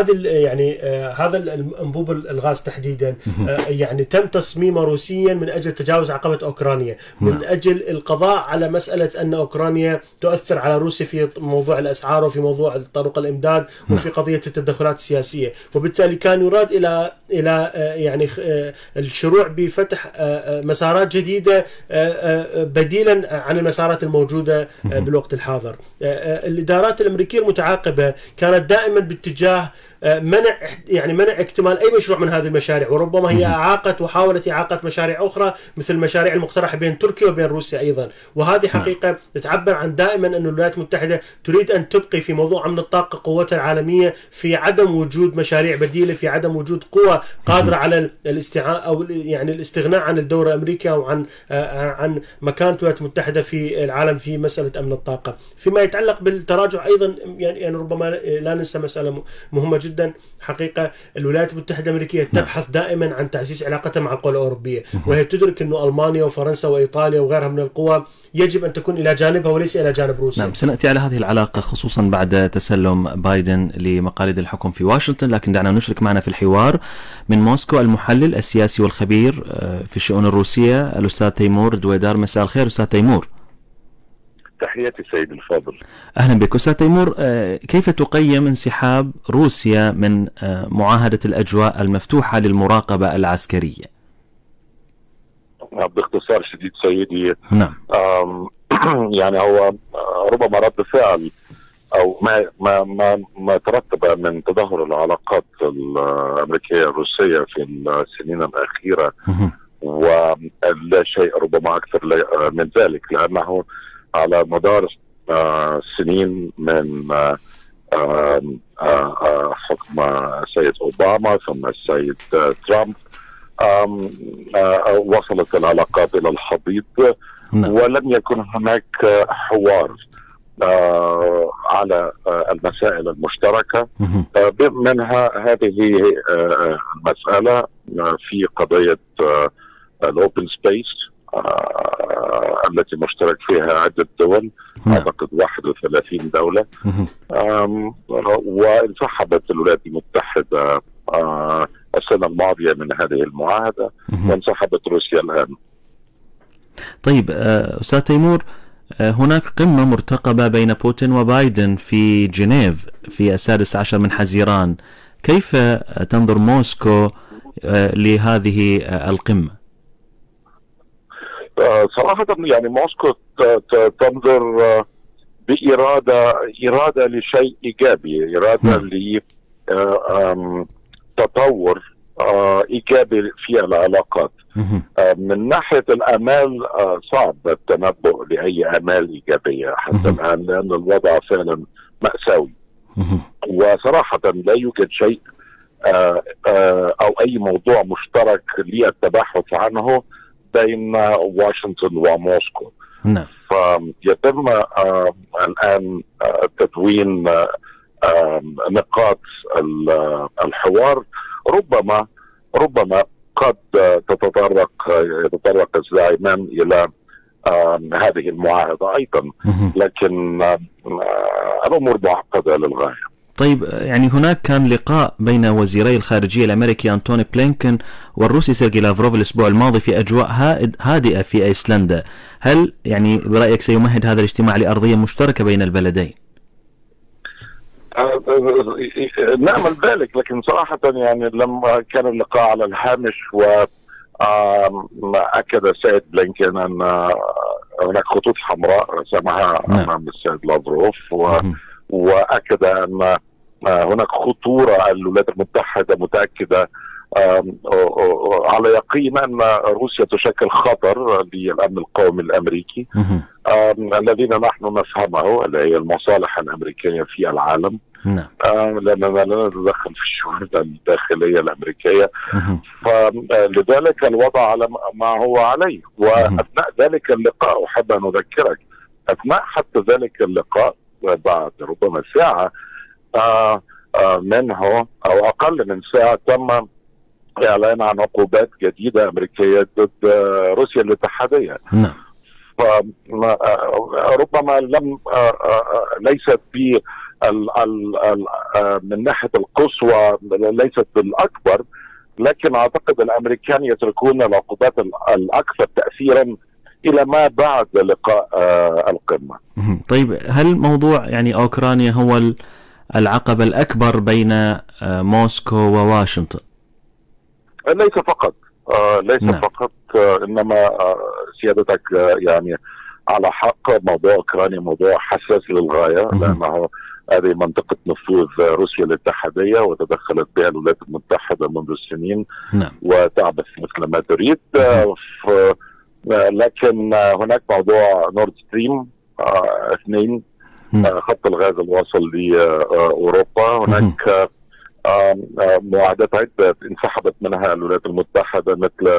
I: هذا أنبوب الغاز تحديدا يعني تم تصميمه روسيا من أجل تجاوز عقبة أوكرانيا، من أجل القضاء على مسألة أن أوكرانيا تؤثر على روسيا في موضوع الأسعار وفي موضوع طرق الإمداد وفي قضية التدخلات السياسية. وبالتالي كان يراد إلى يعني الشروع بفتح مسارات جديدة بديلا عن المسارات الموجودة بالوقت الحاضر. الإدارات الأمريكية المتعاقبة كانت دائما باتجاه منع اكتمال أي مشروع من هذه المشاريع، وربما هي أعاقت وحاولت إعاقة مشاريع أخرى مثل المشاريع المقترحة بين تركيا وبين روسيا أيضا. وهذه حقيقة تعبر عن دائما أن الولايات المتحدة تريد أن تبقي في موضوع أمن الطاقة قوتها العالمية في عدم وجود مشاريع بديلة، في عدم وجود قوة قادرة على الاستغناء عن الدور الأمريكي أو عن مكانة الولايات المتحدة في العالم في مسألة أمن الطاقة. فيما يتعلق بالتراجع أيضا، يعني ربما لا ننسى مسألة مهمة جدا حقيقة. الولايات المتحدة الأمريكية تبحث دائما عن تعزيز علاقتها مع القوى الأوروبية، وهي تدرك أنه ألمانيا وفرنسا وإيطاليا وغيرها من القوى يجب أن تكون إلى جانبها وليس إلى جانب روسيا.
D: نعم، سنأتي على هذه العلاقة خصوصا بعد تسلم بايدن لمقاليد الحكم في واشنطن، لكن دعنا نشرك معنا في الحوار من موسكو المحلل السياسي والخبير في الشؤون الروسية الأستاذ تيمور دويدار. مساء الخير أستاذ تيمور.
L: تحياتي سيدي الفاضل.
D: أهلا بك أستاذ تيمور. كيف تقيم انسحاب روسيا من معاهدة الأجواء المفتوحة للمراقبة العسكرية؟
L: باختصار شديد سيدي،
D: نعم.
L: يعني هو ربما رد فعل او ما ترتب من تدهور العلاقات الامريكيه الروسيه في السنين الاخيره، ولا شيء ربما اكثر من ذلك، لانه على مدار سنين من حكم السيد اوباما ثم السيد ترامب وصلت العلاقات الى الحضيض، ولم يكن هناك حوار على المسائل المشتركة، منها هذه المسألة في قضية الأوبن سبيس التي مشترك فيها عدة دول، أعتقد 31 دولة، وانسحبت الولايات المتحدة السنة الماضية من هذه المعاهدة، وانسحبت روسيا الآن.
D: طيب أستاذ تيمور، هناك قمة مرتقبة بين بوتين وبايدن في جنيف في 16 من حزيران، كيف تنظر موسكو لهذه القمة؟
L: صراحة يعني موسكو تنظر بإرادة لشيء إيجابي، إرادة لتطور إيجابي في العلاقات. من ناحية الآمال صعب التنبؤ لأي آمال إيجابية حتى الآن، لأن الوضع فعلا مأساوي، وصراحة لا يوجد شيء أو أي موضوع مشترك للتباحث عنه بين واشنطن وموسكو. فيتم الآن تدوين نقاط الحوار، ربما قد يتطرق الزعيمان إلى هذه المعاهدة أيضا، لكن الأمور معقدة للغاية.
D: طيب، يعني هناك كان لقاء بين وزيري الخارجية الأمريكي أنتوني بلينكن والروسي سيرجي لافروف الأسبوع الماضي في أجواء هادئة في أيسلندا. هل يعني برأيك سيمهد هذا الاجتماع لأرضية مشتركة بين البلدين؟
L: نأمل ذلك، لكن صراحة يعني لما كان اللقاء على الهامش وأكد السيد بلينكن أن هناك خطوط حمراء رسمها أمام السيد لافروف، وأكد أن هناك خطورة، الولايات المتحدة متأكدة على يقين أن روسيا تشكل خطر للأمن القومي الأمريكي الذين نحن نفهمه، اللي هي المصالح الأمريكية في العالم، لأننا لا نتدخل في الشؤون الداخلية الأمريكية. فلذلك الوضع على ما هو عليه. وأثناء ذلك اللقاء، أحب أن أذكرك، أثناء حتى ذلك اللقاء بعد ربما ساعة منه أو أقل من ساعة، تم إعلان عن عقوبات جديدة أمريكية ضد روسيا الاتحادية. فربما ليست من ناحية القصوى ليست بالأكبر، لكن أعتقد الأمريكان يتركون العقوبات الأكثر تأثيرا إلى ما بعد لقاء القمة.
D: طيب، هل موضوع يعني أوكرانيا هو العقبة الأكبر بين موسكو وواشنطن؟
L: ليس فقط فقط، إنما سيادتك يعني على حق، موضوع أوكرانيا موضوع حساس للغاية، لأنه هذه منطقة نفوذ روسيا الاتحادية، وتدخلت بها الولايات المتحدة منذ سنين وتعبث مثل ما تريد. لكن هناك موضوع نورد ستريم 2، خط الغاز الواصل لأوروبا. هناك معاهدات عدة انسحبت منها الولايات المتحدة، مثل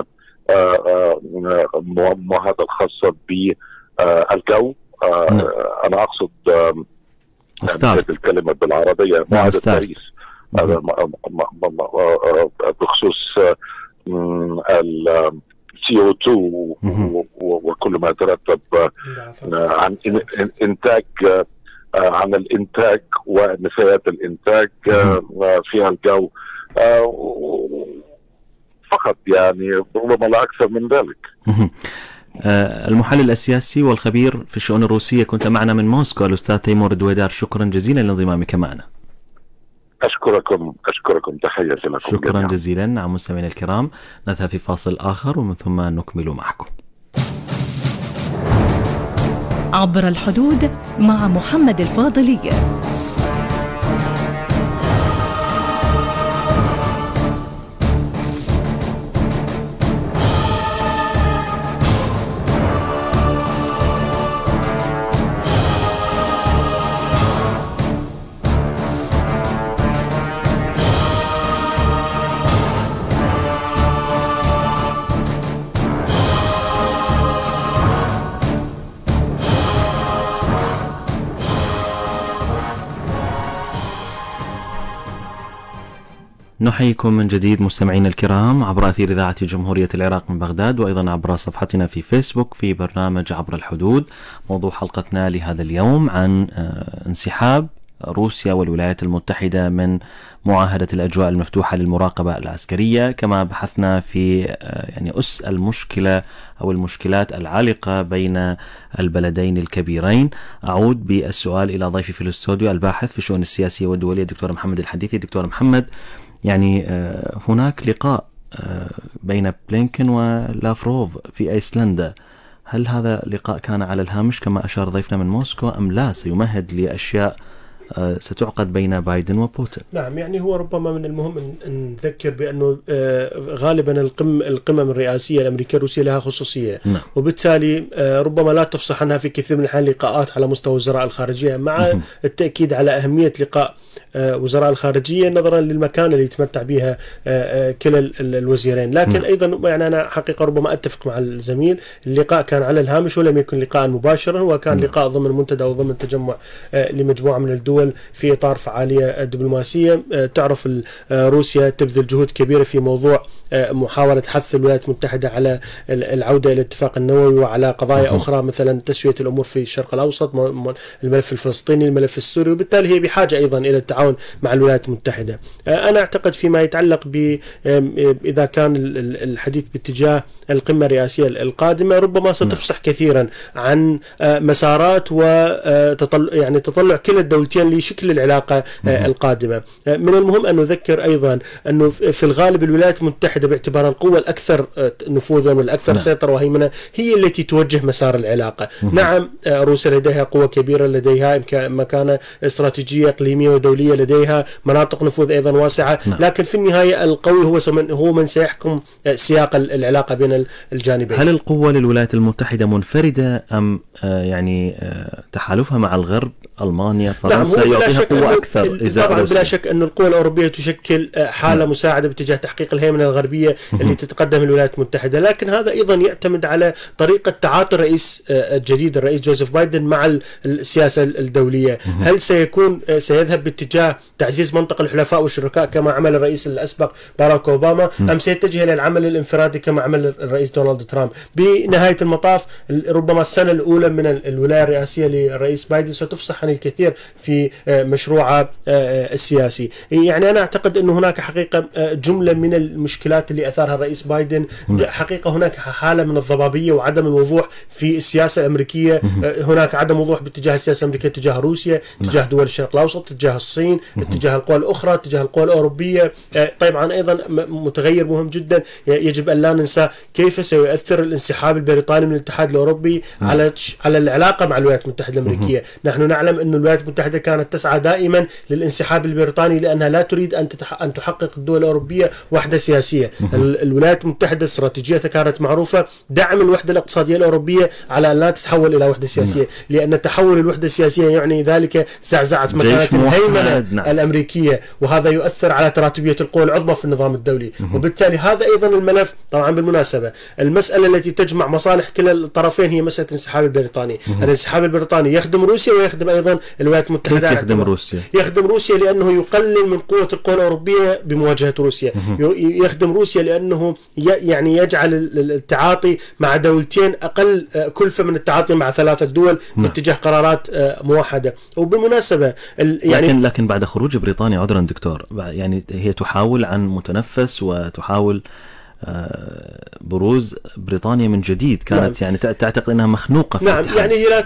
L: المعاهدة الخاصة بالجو، أنا أقصد الكلمة بالعربية معاهدة باريس، بخصوص CO2 وكل ما يترتب عن إنتاج، عن الإنتاج ونفايات الإنتاج في الجو فقط، يعني ربما لا أكثر من ذلك.
D: المحلل السياسي والخبير في الشؤون الروسية، كنت معنا من موسكو الأستاذ تيمور الدويدار، شكرا جزيلا لانضمامك معنا.
L: أشكركم، تحياتي لكم.
D: شكرا
L: جميعا
D: جزيلا. نعم مستمعينا الكرام، نذهب في فاصل آخر ومن ثم نكمل معكم.
B: عبر الحدود مع محمد الفاضلي.
D: نحييكم من جديد مستمعينا الكرام عبر أثير إذاعة جمهورية العراق من بغداد، وأيضا عبر صفحتنا في فيسبوك في برنامج عبر الحدود. موضوع حلقتنا لهذا اليوم عن انسحاب روسيا والولايات المتحدة من معاهدة الأجواء المفتوحة للمراقبة العسكرية، كما بحثنا في يعني أس المشكلة أو المشكلات العالقة بين البلدين الكبيرين. أعود بالسؤال إلى ضيفي في الاستوديو الباحث في الشؤون السياسية والدولية الدكتور محمد الحديثي. دكتور محمد، يعني هناك لقاء بين بلينكن ولافروف في أيسلندا، هل هذا اللقاء كان على الهامش كما أشار ضيفنا من موسكو أم لا سيمهد لأشياء ستعقد بين بايدن وبوتين؟
I: نعم، يعني هو ربما من المهم أن نذكر بأنه غالبا القمم الرئاسية الأمريكية الروسية لها خصوصية، وبالتالي ربما لا تفصح عنها في كثير من الأحيان لقاءات على مستوى وزراء الخارجية، مع التأكيد على أهمية لقاء وزراء الخارجية نظرا للمكانة اللي يتمتع بها كلا الوزيرين. لكن أيضا يعني أنا حقيقة ربما أتفق مع الزميل، اللقاء كان على الهامش ولم يكن لقاء مباشرا، وكان لقاء ضمن منتدى وضمن تجمع لمجموعة من الدول في إطار فعالية دبلوماسية. تعرف روسيا تبذل جهود كبيرة في موضوع محاولة حث الولايات المتحدة على العودة إلى الاتفاق النووي وعلى قضايا أخرى مثلا تسوية الأمور في الشرق الأوسط، الملف الفلسطيني، الملف السوري، وبالتالي هي بحاجة أيضا إلى التعاون مع الولايات المتحدة. أنا أعتقد فيما يتعلق إذا كان الحديث باتجاه القمة الرئاسية القادمة ربما ستفصح كثيرا عن مسارات يعني تطلع كلا الدولتين لشكل العلاقة القادمة. من المهم أن نذكر أيضا أنه في الغالب الولايات المتحدة باعتبارها القوة الأكثر نفوذا والأكثر سيطرة وهيمنة هي التي توجه مسار العلاقة. نعم، روسيا لديها قوة كبيرة، لديها مكانة استراتيجية إقليمية ودولية، لديها مناطق نفوذ أيضا واسعة، لكن في النهاية القوي هو من سيحكم سياق العلاقة بين الجانبين.
D: هل القوة للولايات المتحدة منفردة أم يعني تحالفها مع الغرب، ألمانيا، فرنسا يعطيها قوة أكثر؟
I: طبعا بلا شك أن القوى الأوروبية تشكل حالة مساعدة باتجاه تحقيق الهيمنة الغربية اللي تتقدم الولايات المتحدة، لكن هذا أيضا يعتمد على طريقة تعاطي الرئيس الجديد الرئيس جوزيف بايدن مع السياسة الدولية. هل سيذهب باتجاه تعزيز منطقة الحلفاء والشركاء كما عمل الرئيس الأسبق باراك أوباما، أم سيتجه إلى العمل الانفرادي كما عمل الرئيس دونالد ترامب؟ بنهاية المطاف ربما السنة الأولى من الولاية الرئاسية للرئيس بايدن ستفصح عن الكثير في مشروعه السياسي. يعني أنا أعتقد أن هناك حقيقة جملة من المشكلات اللي أثارها الرئيس بايدن. حقيقة هناك حالة من الضبابية وعدم الوضوح في السياسة الأمريكية. هناك عدم وضوح باتجاه السياسة الأمريكية تجاه روسيا، تجاه دول الشرق الأوسط، تجاه الصين، تجاه القوى الأخرى، تجاه القوى الأوروبية. طبعا أيضا متغير مهم جدا يجب أن لا ننسى كيف سيؤثر الانسحاب البريطاني من الاتحاد الأوروبي على العلاقة مع الولايات المتحدة الأمريكية. نحن نعلم أن الولايات المتحدة كانت تسعى دائما للانسحاب البريطاني لأنها لا تريد أن تحقق الدول الأوروبية وحدة سياسية. الولايات المتحدة استراتيجيتها كانت معروفة، دعم الوحدة الاقتصادية الأوروبية على أن لا تتحول إلى وحدة سياسية، لأن تحول الوحدة السياسية يعني ذلك زعزعة مكانة الهيمنة الأمريكية، وهذا يؤثر على تراتبية القوى العظمى في النظام الدولي. وبالتالي هذا أيضا الملف. طبعا بالمناسبة المسألة التي تجمع مصالح كلا الطرفين هي مسألة الانسحاب البريطاني. الانسحاب البريطاني يخدم روسيا ويخدم أيضا الولايات المتحدة. يخدم روسيا لأنه يقلل من قوة القوى الأوروبية بمواجهة روسيا. يخدم روسيا لأنه يعني يجعل التعاطي مع دولتين أقل كلفة من التعاطي مع ثلاثة دول باتجاه قرارات موحدة. وبالمناسبة يعني
D: لكن بعد خروج بريطانيا، عذرا دكتور، يعني هي تحاول عن متنفس وتحاول بروز بريطانيا من جديد كانت يعني تعتقد انها مخنوقه في
I: نعم يعني هي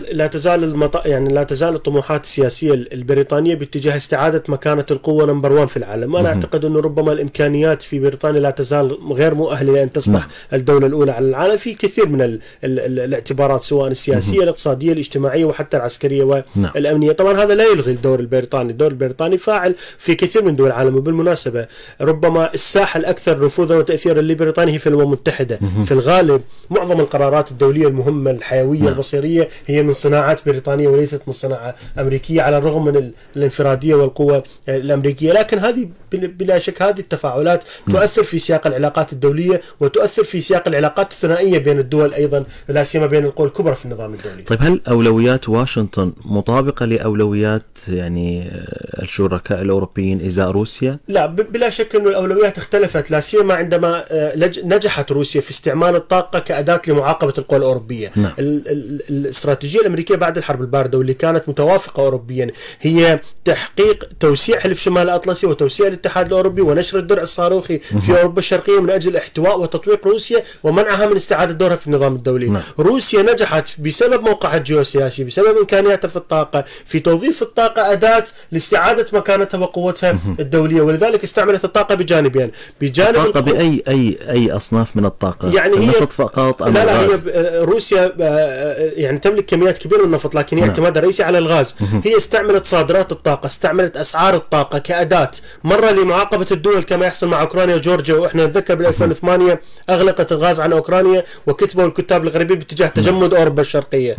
I: لا تزال الطموحات السياسيه البريطانيه باتجاه استعاده مكانه القوه نمبر 1 في العالم، وانا اعتقد انه ربما الامكانيات في بريطانيا لا تزال غير مؤهله لان تصبح الدوله الاولى على العالم في كثير من الاعتبارات سواء السياسيه الاقتصاديه الاجتماعيه وحتى العسكريه والامنيه. طبعا هذا لا يلغي الدور البريطاني فاعل في كثير من دول العالم. وبالمناسبه ربما الساحه الاكثر نفوذا وتاثيرا لبريطانيا هي في الامم المتحده. في الغالب معظم القرارات الدوليه المهمه الحيويه البصيريه هي من صناعات بريطانيه وليست من صناعه امريكيه، على الرغم من الانفراديه والقوه الامريكيه. لكن هذه بلا شك هذه التفاعلات تؤثر في سياق العلاقات الدوليه وتؤثر في سياق العلاقات الثنائيه بين الدول ايضا، لا سيما بين القوى الكبرى في النظام الدولي.
D: طيب هل اولويات واشنطن مطابقه لاولويات يعني الشركاء الاوروبيين ازاء روسيا؟
I: لا بلا شك انه الاولويات اختلفت، لا سيما عندما نجحت روسيا في استعمال الطاقه كاداه لمعاقبه القوى الاوروبيه. الاستراتيجيه الامريكيه بعد الحرب البارده واللي كانت متوافقه اوروبيا هي تحقيق توسيع حلف شمال الاطلسي وتوسيع الاتحاد الاوروبي ونشر الدرع الصاروخي في اوروبا الشرقيه من اجل احتواء وتطويق روسيا ومنعها من استعاده دورها في النظام الدولي. روسيا نجحت بسبب موقعها الجيوسياسي، بسبب امكانياتها في الطاقه، في توظيف الطاقه اداه لاستعاده مكانتها وقوتها الدوليه، ولذلك استعملت الطاقه بجانبين، بجانب
D: الطاقه باي اصناف من الطاقه،
I: يعني هي
D: النفط فقط أم
I: لا
D: الغاز؟
I: هي روسيا يعني تملك كميات كبيره من النفط، لكن هي اعتمادها الرئيسي على الغاز. هي استعملت صادرات الطاقه، استعملت اسعار الطاقه كاداه مره لمعاقبه الدول كما يحصل مع اوكرانيا وجورجيا. واحنا نتذكر بال 2008 اغلقت الغاز عن اوكرانيا، وكتبوا الكتاب الغربيين باتجاه تجمد اوروبا الشرقيه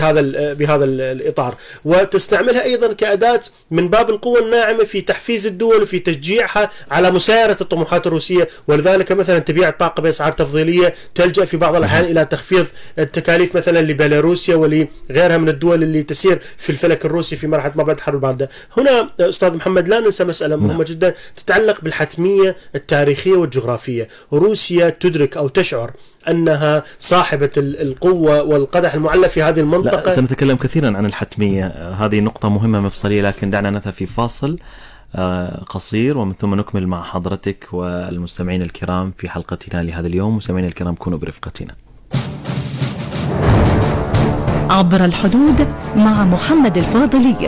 I: بهذا الاطار. وتستعملها ايضا كاداه من باب القوه الناعمه في تحفيز الدول وفي تشجيعها على مسايره الطموحات الروسيه، ولذلك مثلا تبيع الطاقه باسعار تفضيليه، تلجا في بعض الاحيان الى تخفيض التكاليف مثلا لبيلاروسيا ولغيرها من الدول اللي تسير في الفلك الروسي في مرحله ما بعد الحرب البارده. هنا استاذ محمد لا ننسى مساله مهمه جدا تتعلق بالحتميه التاريخيه والجغرافيه. روسيا تدرك او تشعر انها صاحبه القوه والقدح المعلى في هذه المنطقه.
D: لا سنتكلم كثيرا عن الحتميه، هذه نقطه مهمه مفصليه، لكن دعنا نذهب في فاصل قصير ومن ثم نكمل مع حضرتك والمستمعين الكرام في حلقتنا لهذا اليوم. مستمعين الكرام كونوا برفقتنا.
B: عبر الحدود مع محمد الفاضلي.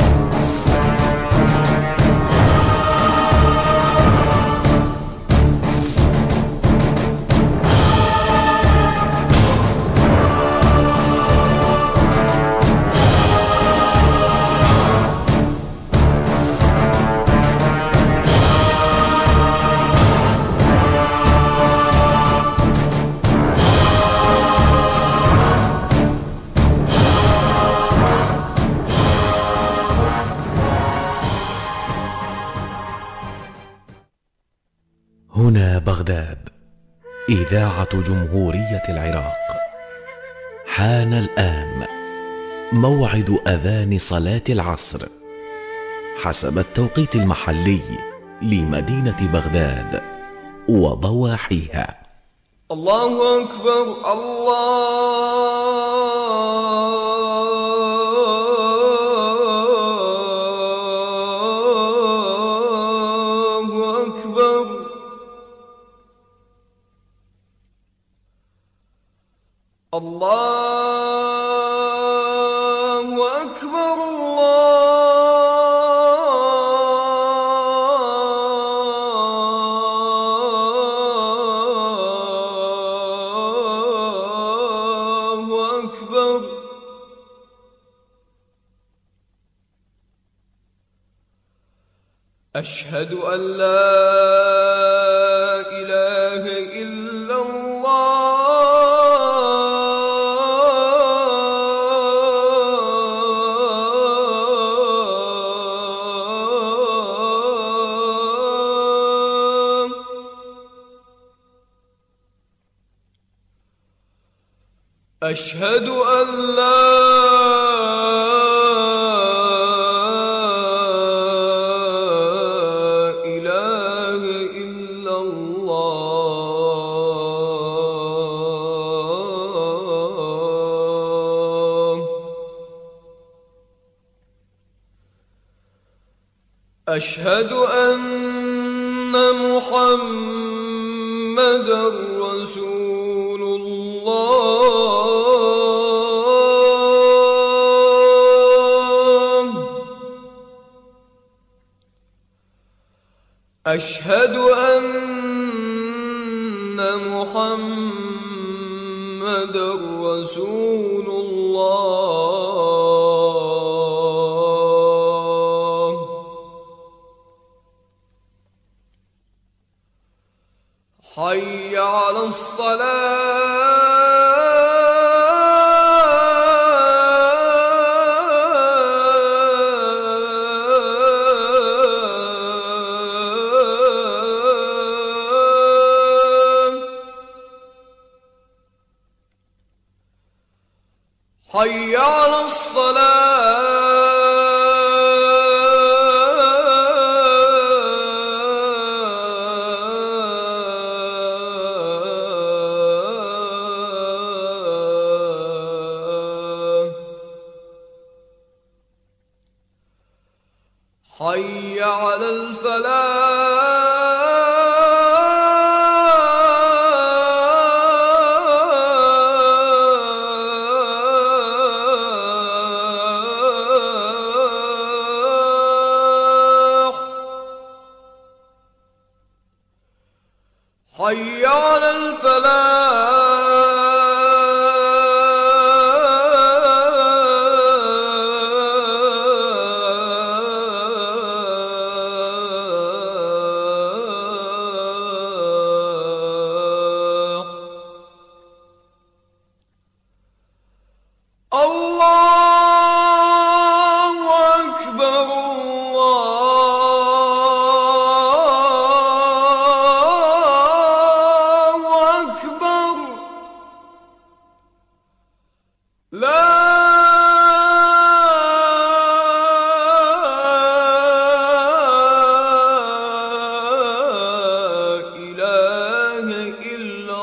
A: هنا بغداد، إذاعة جمهورية العراق. حان الآن موعد أذان صلاة العصر حسب التوقيت المحلي لمدينة بغداد وضواحيها.
M: الله أكبر الله أكبر الله أكبر. أشهد أن لا إله إلا الله. أشهد أن لا إله إلا الله. أشهد أن محمد رسول الله أشهد أن محمد رسول الله حي على حي على الصلاة حي على الفلاح حي على الفلاح الله أكبر الله أكبر لا إله إلا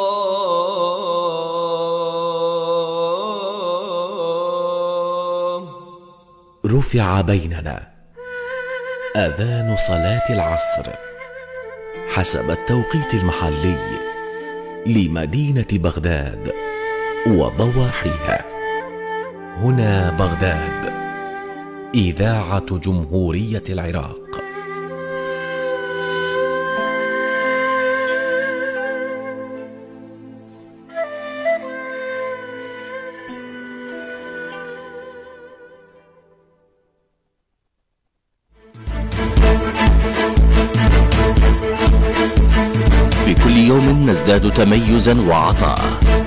M: الله.
A: رفع بيننا أذان صلاة العصر حسب التوقيت المحلي لمدينة بغداد وضواحيها. هنا بغداد، إذاعة جمهورية العراق.
N: في كل يوم نزداد تميزا وعطاء،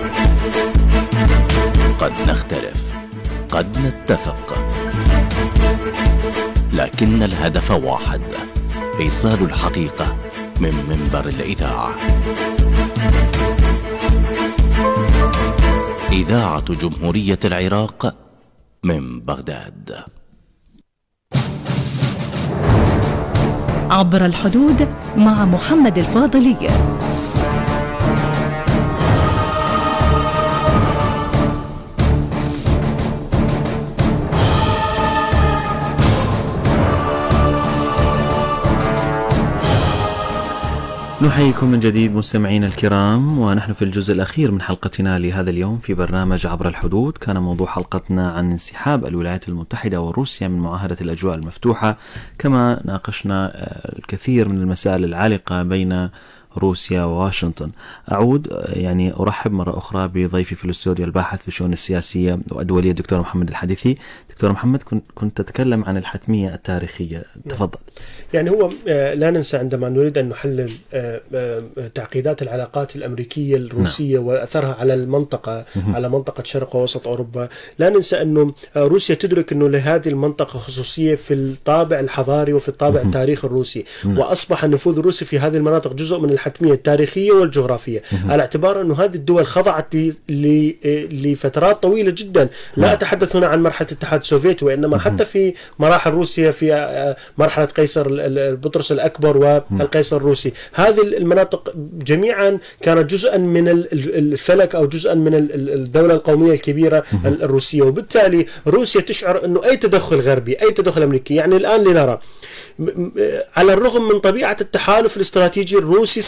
N: قد نختلف، قد نتفق، لكن الهدف واحد: إيصال الحقيقة من منبر الإذاعة. إذاعة جمهورية العراق من بغداد.
B: عبر الحدود مع محمد الفاضلي.
D: نحييكم من جديد مستمعينا الكرام، ونحن في الجزء الأخير من حلقتنا لهذا اليوم في برنامج عبر الحدود. كان موضوع حلقتنا عن انسحاب الولايات المتحدة وروسيا من معاهدة الأجواء المفتوحة، كما ناقشنا الكثير من المسائل العالقة بين روسيا وواشنطن. أعود أرحب مرة أخرى بضيفي في الاستوديو الباحث في الشؤون السياسية والدولية الدكتور محمد الحديثي. دكتور محمد، كنت تتكلم عن الحتمية التاريخية، تفضل.
I: هو لا ننسى عندما نريد أن نحلل تعقيدات العلاقات الأمريكية الروسية وأثرها على المنطقة، على منطقة شرق ووسط أوروبا، لا ننسى أنه روسيا تدرك أنه لهذه المنطقة خصوصية في الطابع الحضاري وفي الطابع التاريخي الروسي، وأصبح النفوذ الروسي في هذه المناطق جزء من الحتمية التاريخية والجغرافية، على اعتبار أنه هذه الدول خضعت لفترات طويلة جدا. لا أتحدث هنا عن مرحلة الاتحاد السوفيتي، وإنما حتى في مراحل روسيا، في مرحلة قيصر بطرس الأكبر والقيصر الروسي، هذه المناطق جميعا كانت جزءا من الفلك أو جزءا من الدولة القومية الكبيرة الروسية، وبالتالي روسيا تشعر أنه أي تدخل غربي، أي تدخل أمريكي، الآن لنرى على الرغم من طبيعة التحالف الاستراتيجي الروسي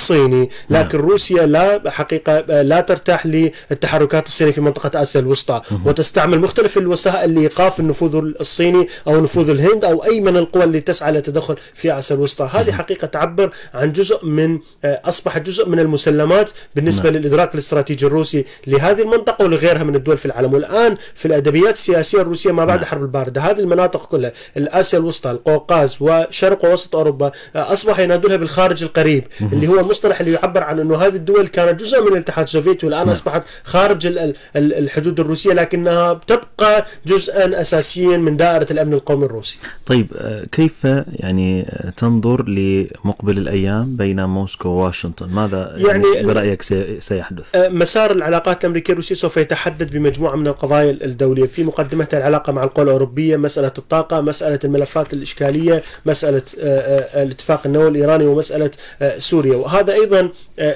I: الصيني، لكن روسيا لا حقيقة لا ترتاح للتحركات الصينية في منطقة آسيا الوسطى، وتستعمل مختلف الوسائل لإيقاف النفوذ الصيني أو نفوذ الهند أو أي من القوى اللي تسعى للتدخل في آسيا الوسطى. هذه حقيقة تعبر عن أصبحت جزء من المسلمات بالنسبة للإدراك الاستراتيجي الروسي لهذه المنطقة ولغيرها من الدول في العالم. والآن في الأدبيات السياسية الروسية ما بعد الحرب الباردة هذه المناطق كلها، آسيا الوسطى، القوقاز وشرق ووسط أوروبا، أصبح ينادونها بالخارج القريب، اللي هو المصطلح اللي يعبر عن أنه هذه الدول كانت جزء من الاتحاد السوفيتي والآن أصبحت خارج الحدود الروسية، لكنها تبقى جزءا أساسيا من دائرة الأمن القومي الروسي.
D: طيب كيف يعني تنظر لمقبل الأيام بين موسكو وواشنطن؟ ماذا يعني برأيك سيحدث؟
I: مسار العلاقات الأمريكية الروسية سوف يتحدد بمجموعة من القضايا الدولية، في مقدمتها العلاقة مع القوى الأوروبية، مسألة الطاقة، مسألة الملفات الإشكالية، مسألة الاتفاق النووي الإيراني، ومسألة سوريا. وهذا أيضا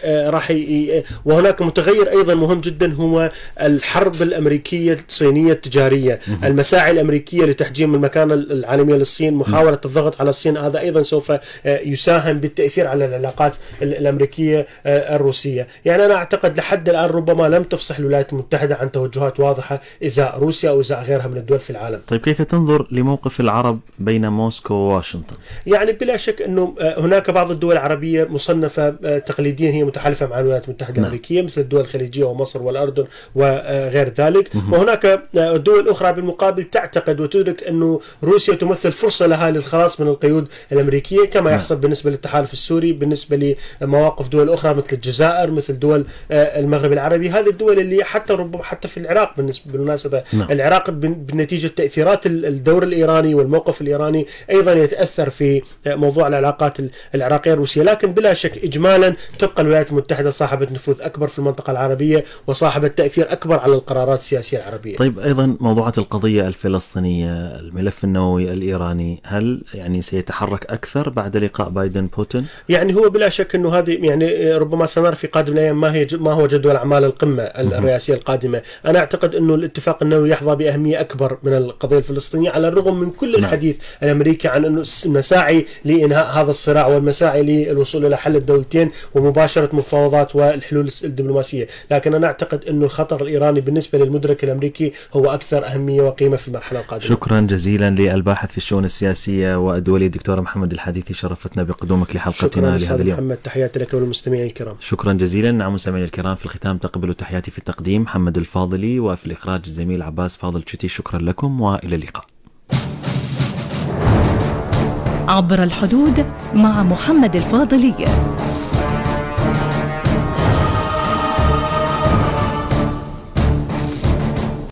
I: وهناك متغير أيضا مهم جدا هو الحرب الأمريكية الصينية التجارية، المساعي الأمريكية لتحجيم المكانة العالمية للصين، محاولة الضغط على الصين، هذا أيضا سوف يساهم بالتأثير على العلاقات الأمريكية الروسية. يعني أنا أعتقد لحد الآن ربما لم تفصح الولايات المتحدة عن توجهات واضحة إزاء روسيا أو إزاء غيرها من الدول في العالم.
D: طيب كيف تنظر لموقف العرب بين موسكو وواشنطن؟
I: يعني بلا شك أنه هناك بعض الدول العربية مصنفة تقليديا هي متحالفة مع الولايات المتحدة الأمريكية، مثل الدول الخليجية ومصر والأردن وغير ذلك، وهناك دول أخرى بالمقابل تعتقد وتدرك أنه روسيا تمثل فرصة لها للخلاص من القيود الأمريكية، كما يحصل بالنسبة للتحالف السوري، بالنسبة لمواقف دول أخرى مثل الجزائر، مثل دول المغرب العربي. هذه الدول اللي ربما حتى في العراق بالمناسبة العراق بنتيجة تأثيرات الدور الإيراني والموقف الإيراني أيضا يتأثر في موضوع العلاقات العراقية الروسية. لكن بلا شك إجمالا تبقى الولايات المتحدة صاحبة نفوذ أكبر في المنطقة العربية وصاحبة تأثير أكبر على القرارات السياسية العربية.
D: طيب أيضا موضوعات القضية الفلسطينية، الملف النووي الإيراني، هل يعني سيتحرك أكثر بعد لقاء بايدن بوتين؟
I: يعني هو بلا شك أنه هذه يعني ربما سنرى في قادم الأيام ما هو جدول أعمال القمة الرئاسية القادمة. أنا أعتقد أنه الاتفاق النووي يحظى بأهمية أكبر من القضية الفلسطينية، على الرغم من كل الحديث الأمريكي عن أنه المساعي لإنهاء هذا الصراع والمساعي للوصول إلى حل الدولتين ومباشرة مفاوضات والحلول الدبلوماسية. لكن أنا أعتقد أنه الخطر الإيراني بالنسبة للمدرك الأمريكي هو أكثر أهمية وقيمة في المرحلة القادمة.
D: شكرا جزيلا للباحث في الشؤون السياسية والدولية الدكتور محمد الحديثي، شرفتنا بقدومك لحلقتنا لهذا اليوم.
I: محمد، تحياتي لك وللمستمعين الكرام.
D: شكرا جزيلا. نعم مستمعينا الكرام، في الختام تقبلوا تحياتي في التقديم محمد الفاضلي، وفي الإخراج الزميل عباس فاضل شتي. شكرا لكم وإلى اللقاء.
B: عبر الحدود مع محمد الفاضلي.